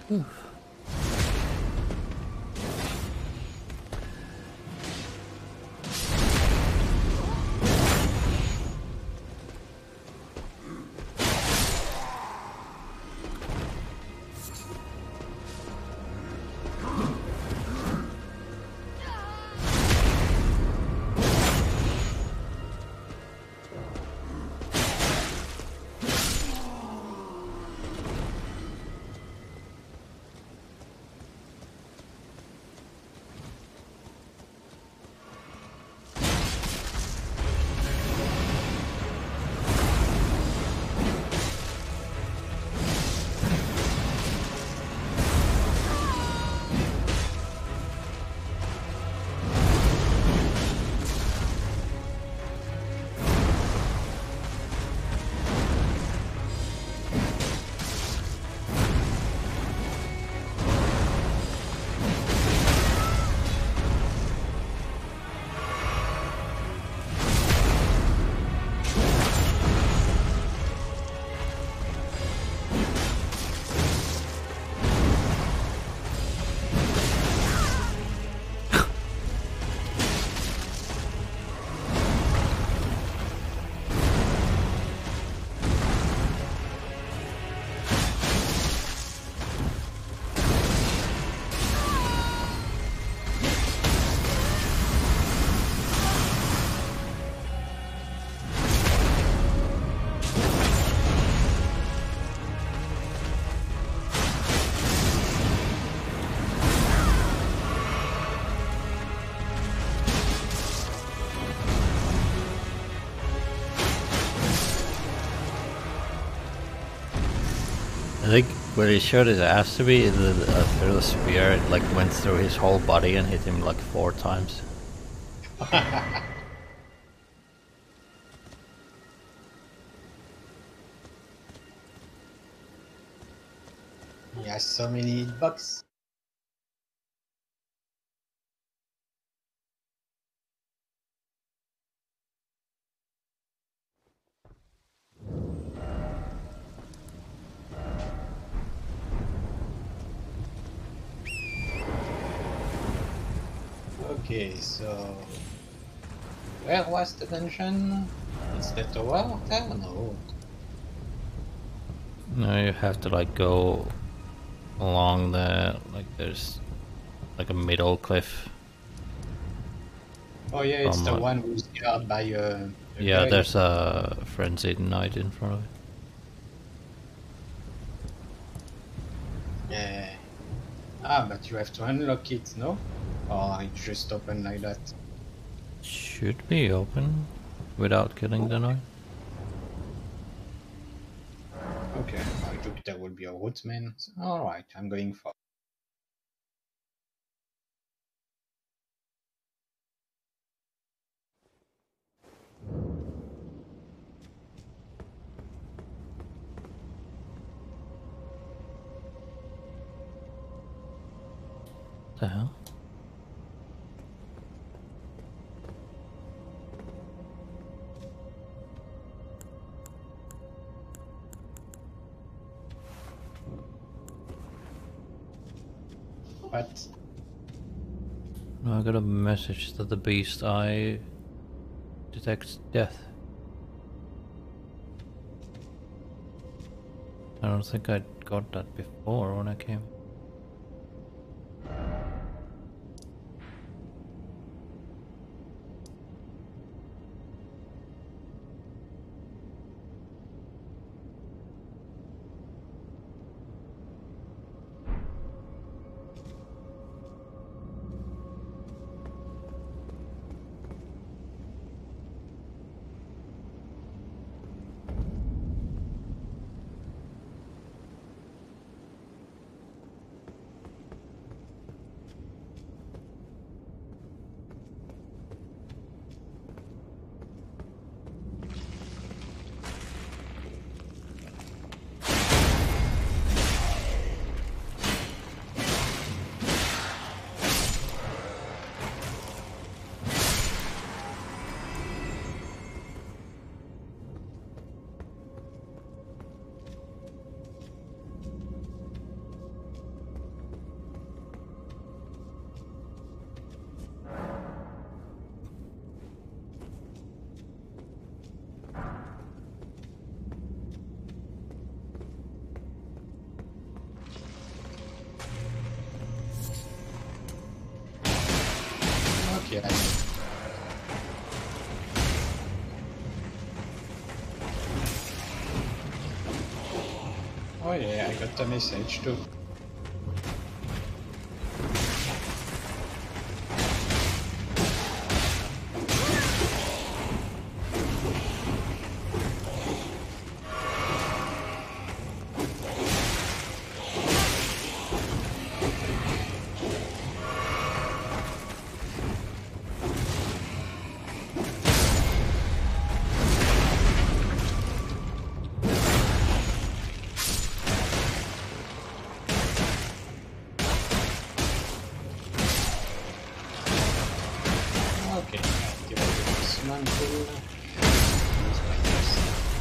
I think where he showed his ass to be, through the spear, it like went through his whole body and hit him like 4 times. He has so many hitbox. Okay, so where was the dungeon? It's the tower there? No. No, you have to like go along the, like there's like a middle cliff. Oh yeah, it's From, the one who's guarded by a yeah, guy. there's a frenzied knight in front of it. Yeah. Ah, but you have to unlock it, no? Or it just open like that? Should be open without killing the knight. Okay, I took there would be a woodsman. Alright, I'm going for. The hell? What? No, I got a message that the beast eye detects death. I don't think I got that before when I came. Oh yeah, I got the message too. Okay, give it this mantle. Use my guess.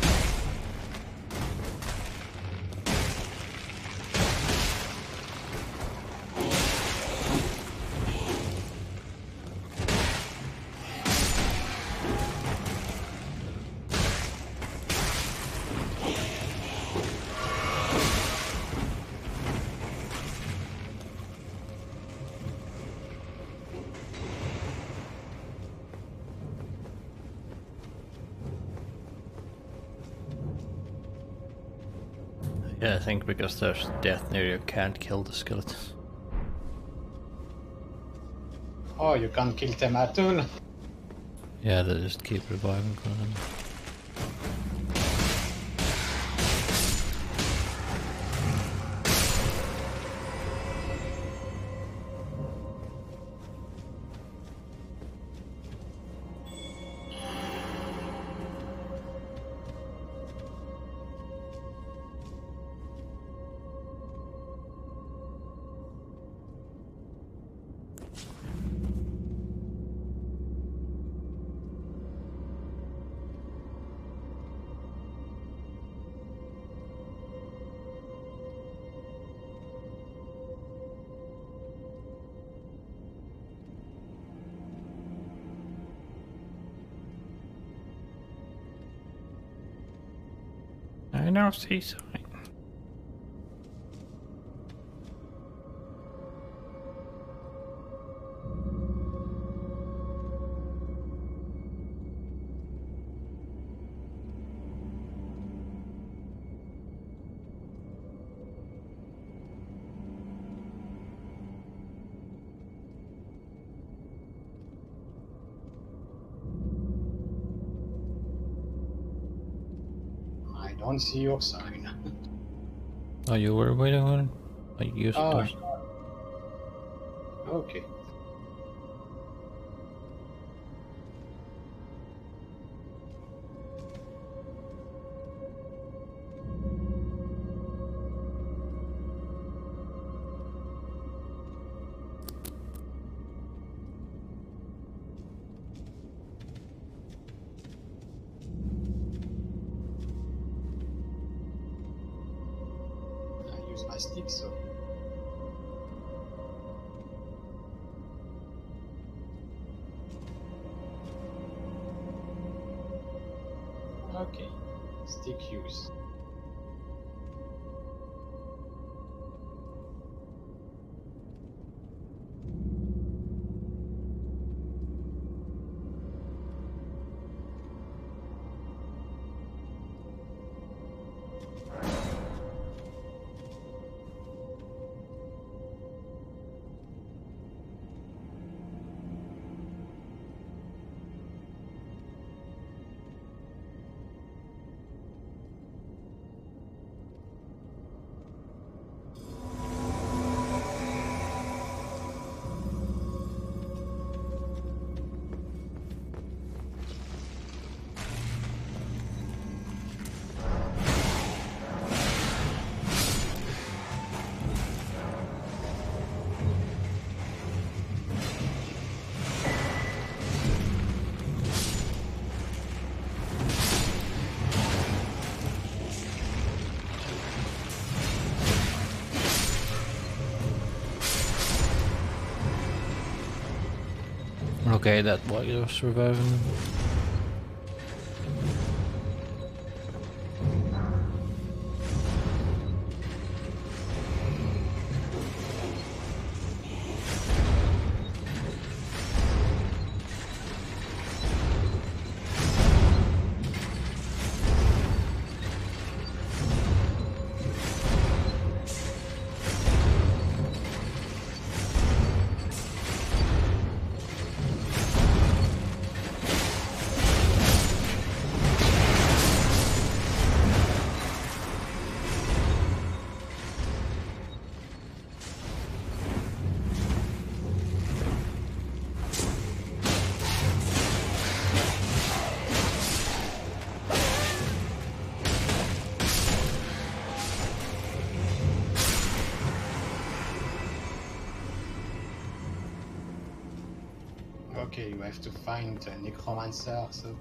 Yeah, I think because there's death near you can't kill the skeleton. Oh, you can't kill them at all? Yeah, they just keep reviving them. I now see something. I don't see your sign. Oh, you were waiting on it? I used Oh, it. okay. I use my stick, so. Okay, stick use. Okay, that was reviving. Okay, you have to find a necromancer, so.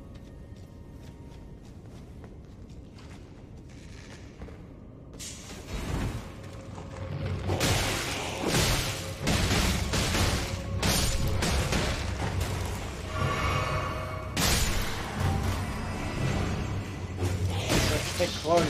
Such roll.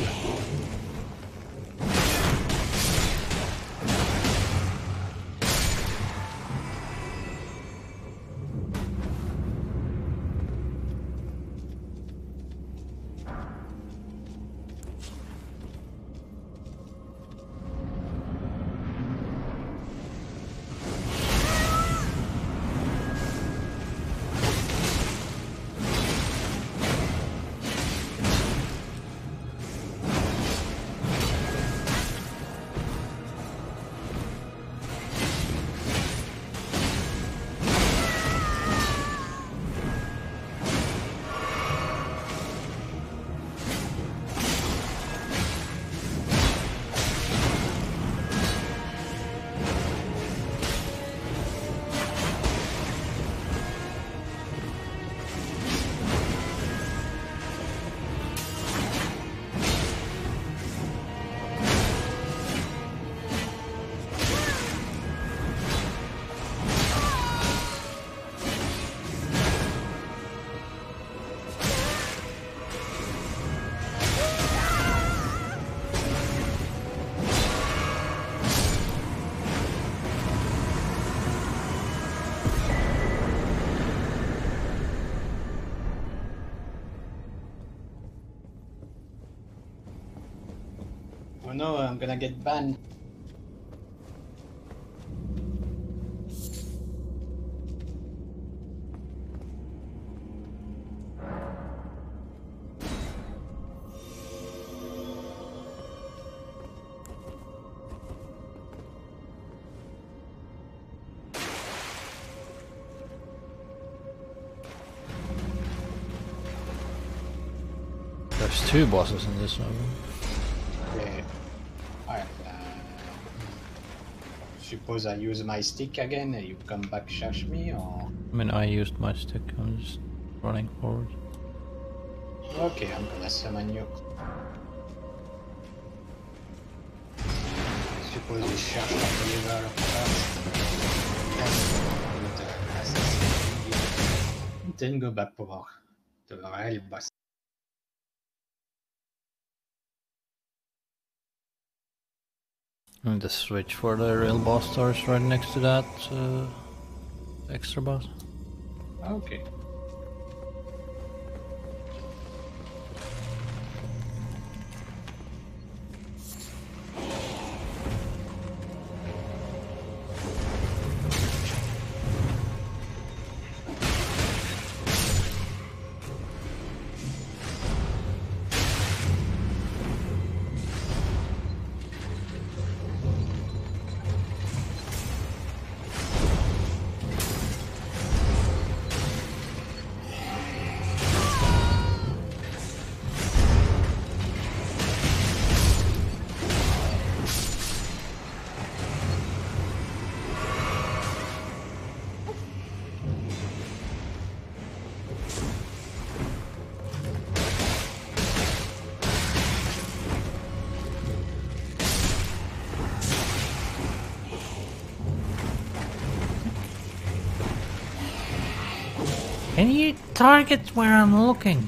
Oh no, I'm gonna get banned. There's 2 bosses in this level. Okay. Alright. Suppose I use my stick again and you come back charge me, or. I mean, I used my stick, I'm just running forward. Okay, I'm gonna summon you. Suppose you charge the level first. Then go back for the real boss. And the switch for the real boss starts right next to that extra boss. Okay. Can you target where I'm looking?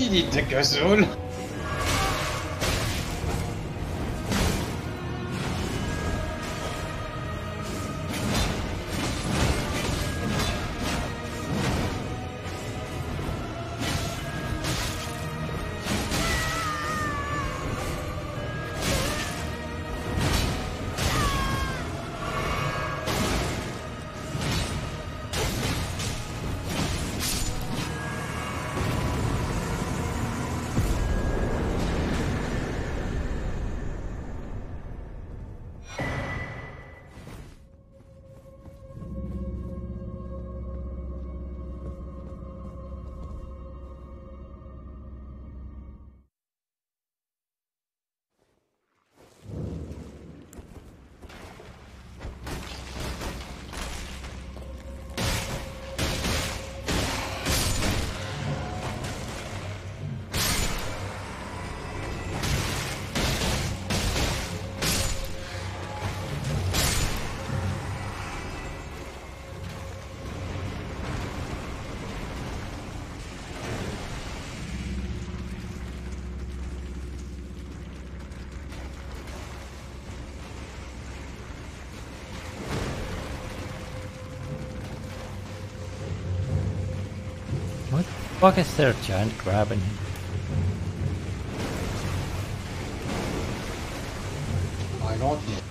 Did it take a soul? What the fuck is there, giant grabbing him? I don't know.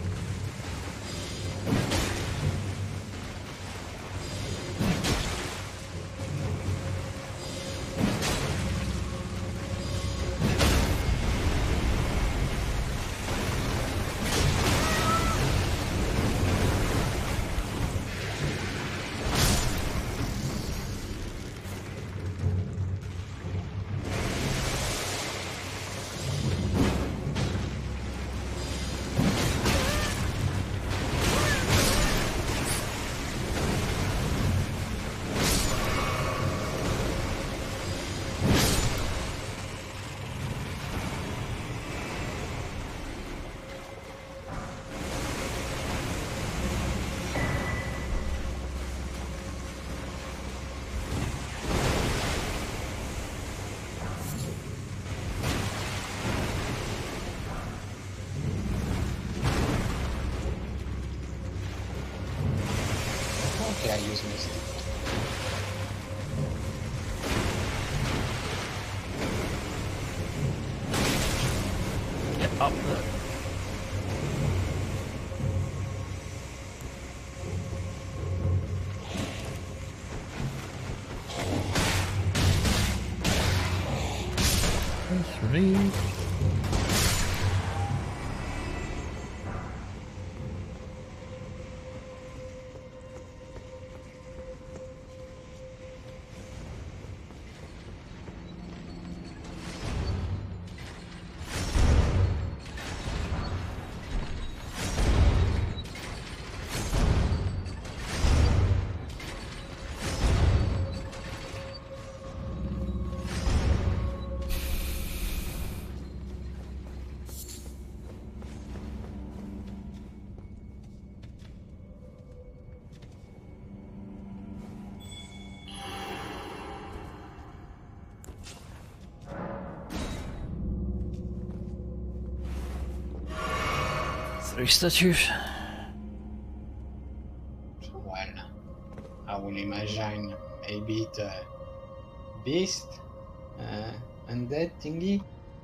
Okay, I use my stick. Get up there. Let's read. Three statues. Well, I will imagine maybe it's a beast, undead thingy.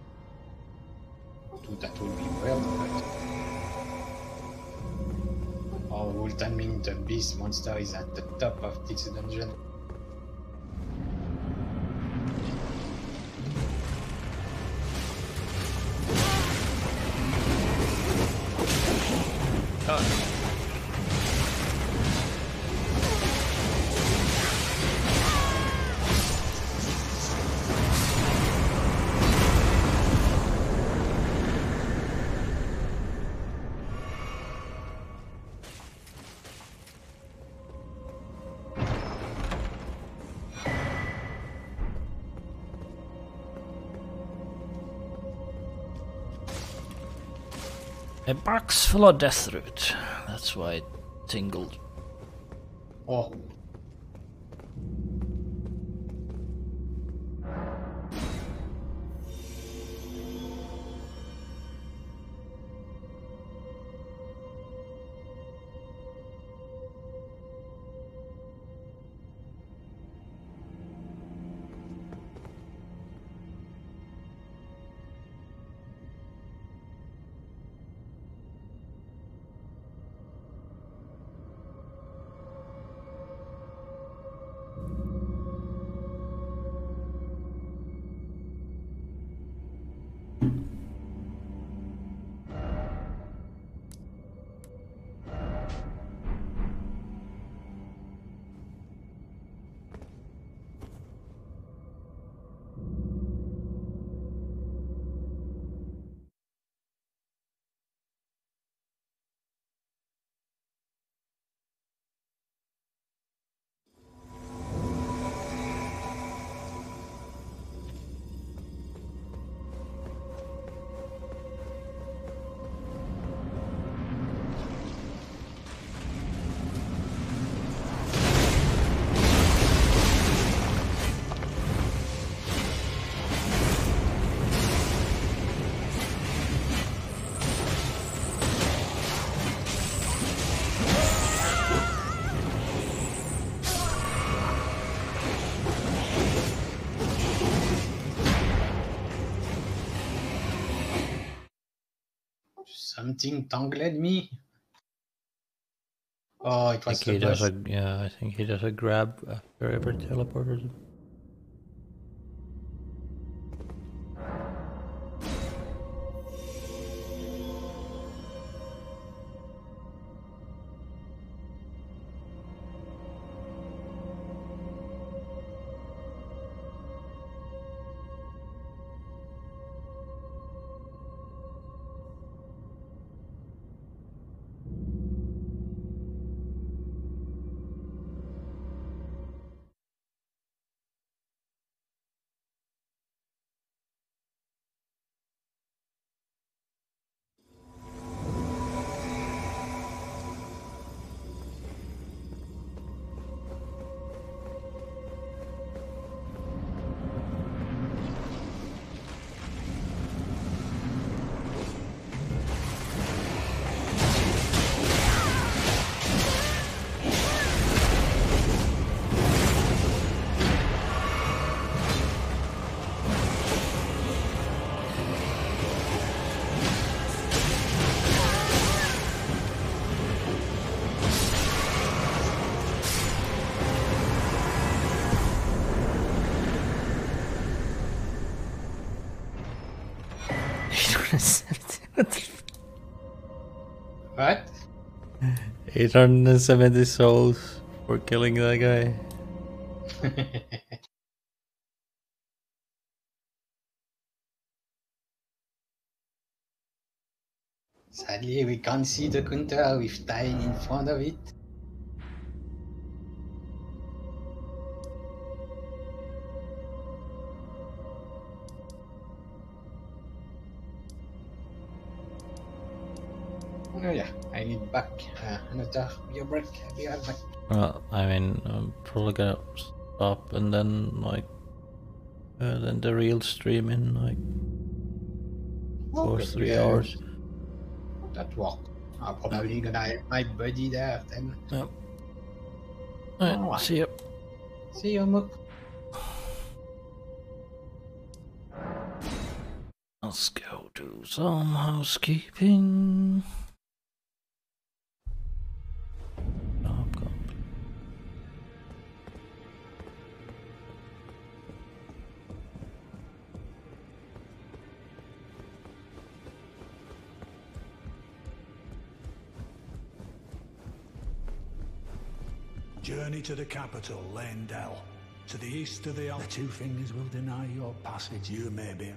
That would be weird, but... Or would that mean the beast monster is at the top of this dungeon? Oh. A box full of death root. That's why it tingled. Oh. Something tangled me. Oh, it I was think the he does boss. I think he does a grab after every teleporter. What? 870 souls for killing that guy. Sadly, we can't see the counter with time in front of it. Oh yeah, I need back another beer break. I'll be right back. Well, I mean, I'm probably gonna stop and then then the real stream in like 2 or 3 hours. That work. I'm probably gonna have my buddy there then. Yep. Alright, Alright. see ya. See you, Mook. Let's go do some housekeeping. Oh, God. Journey to the capital, Landell. To the east of the two fingers will deny your passage, you may be.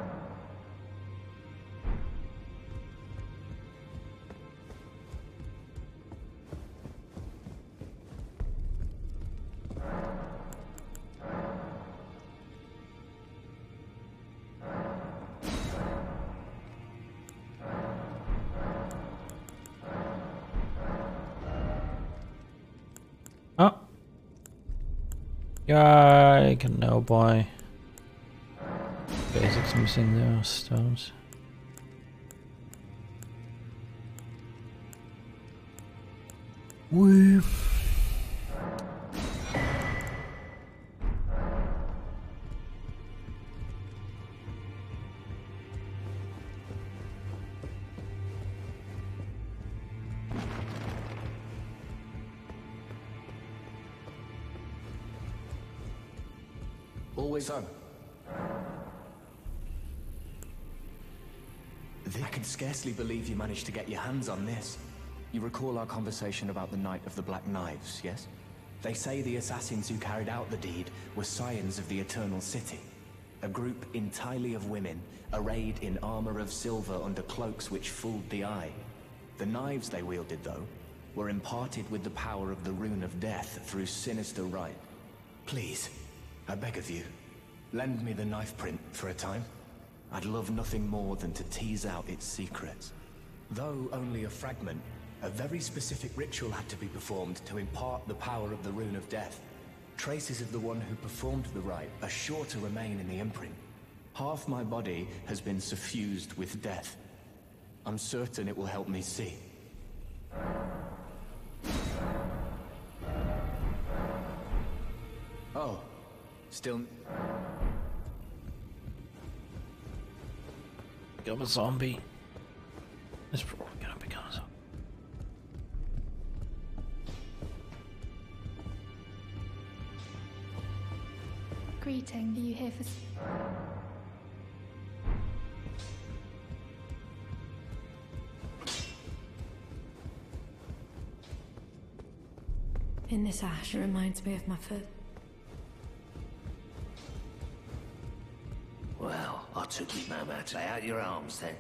Oh. Yeah, I can now buy basics missing there, stones. Woo. Always on. I can scarcely believe you managed to get your hands on this. You recall our conversation about the Night of the Black Knives, yes? They say the assassins who carried out the deed were scions of the Eternal City. A group entirely of women, arrayed in armor of silver under cloaks which fooled the eye. The knives they wielded, though, were imparted with the power of the Rune of Death through sinister rite. Please, I beg of you, lend me the knife print for a time. I'd love nothing more than to tease out its secrets. Though only a fragment, a very specific ritual had to be performed to impart the power of the Rune of Death. Traces of the one who performed the rite are sure to remain in the imprint. Half my body has been suffused with death. I'm certain it will help me see. Oh, still... I'm a zombie. It's probably gonna be kind of. Greeting. Are you here for... In this ash, it reminds me of my foot. Well, I took you, Mama. Lay out your arms then.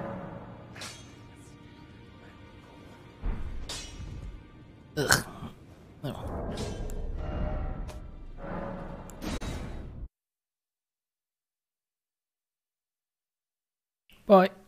Ugh. No. Bye.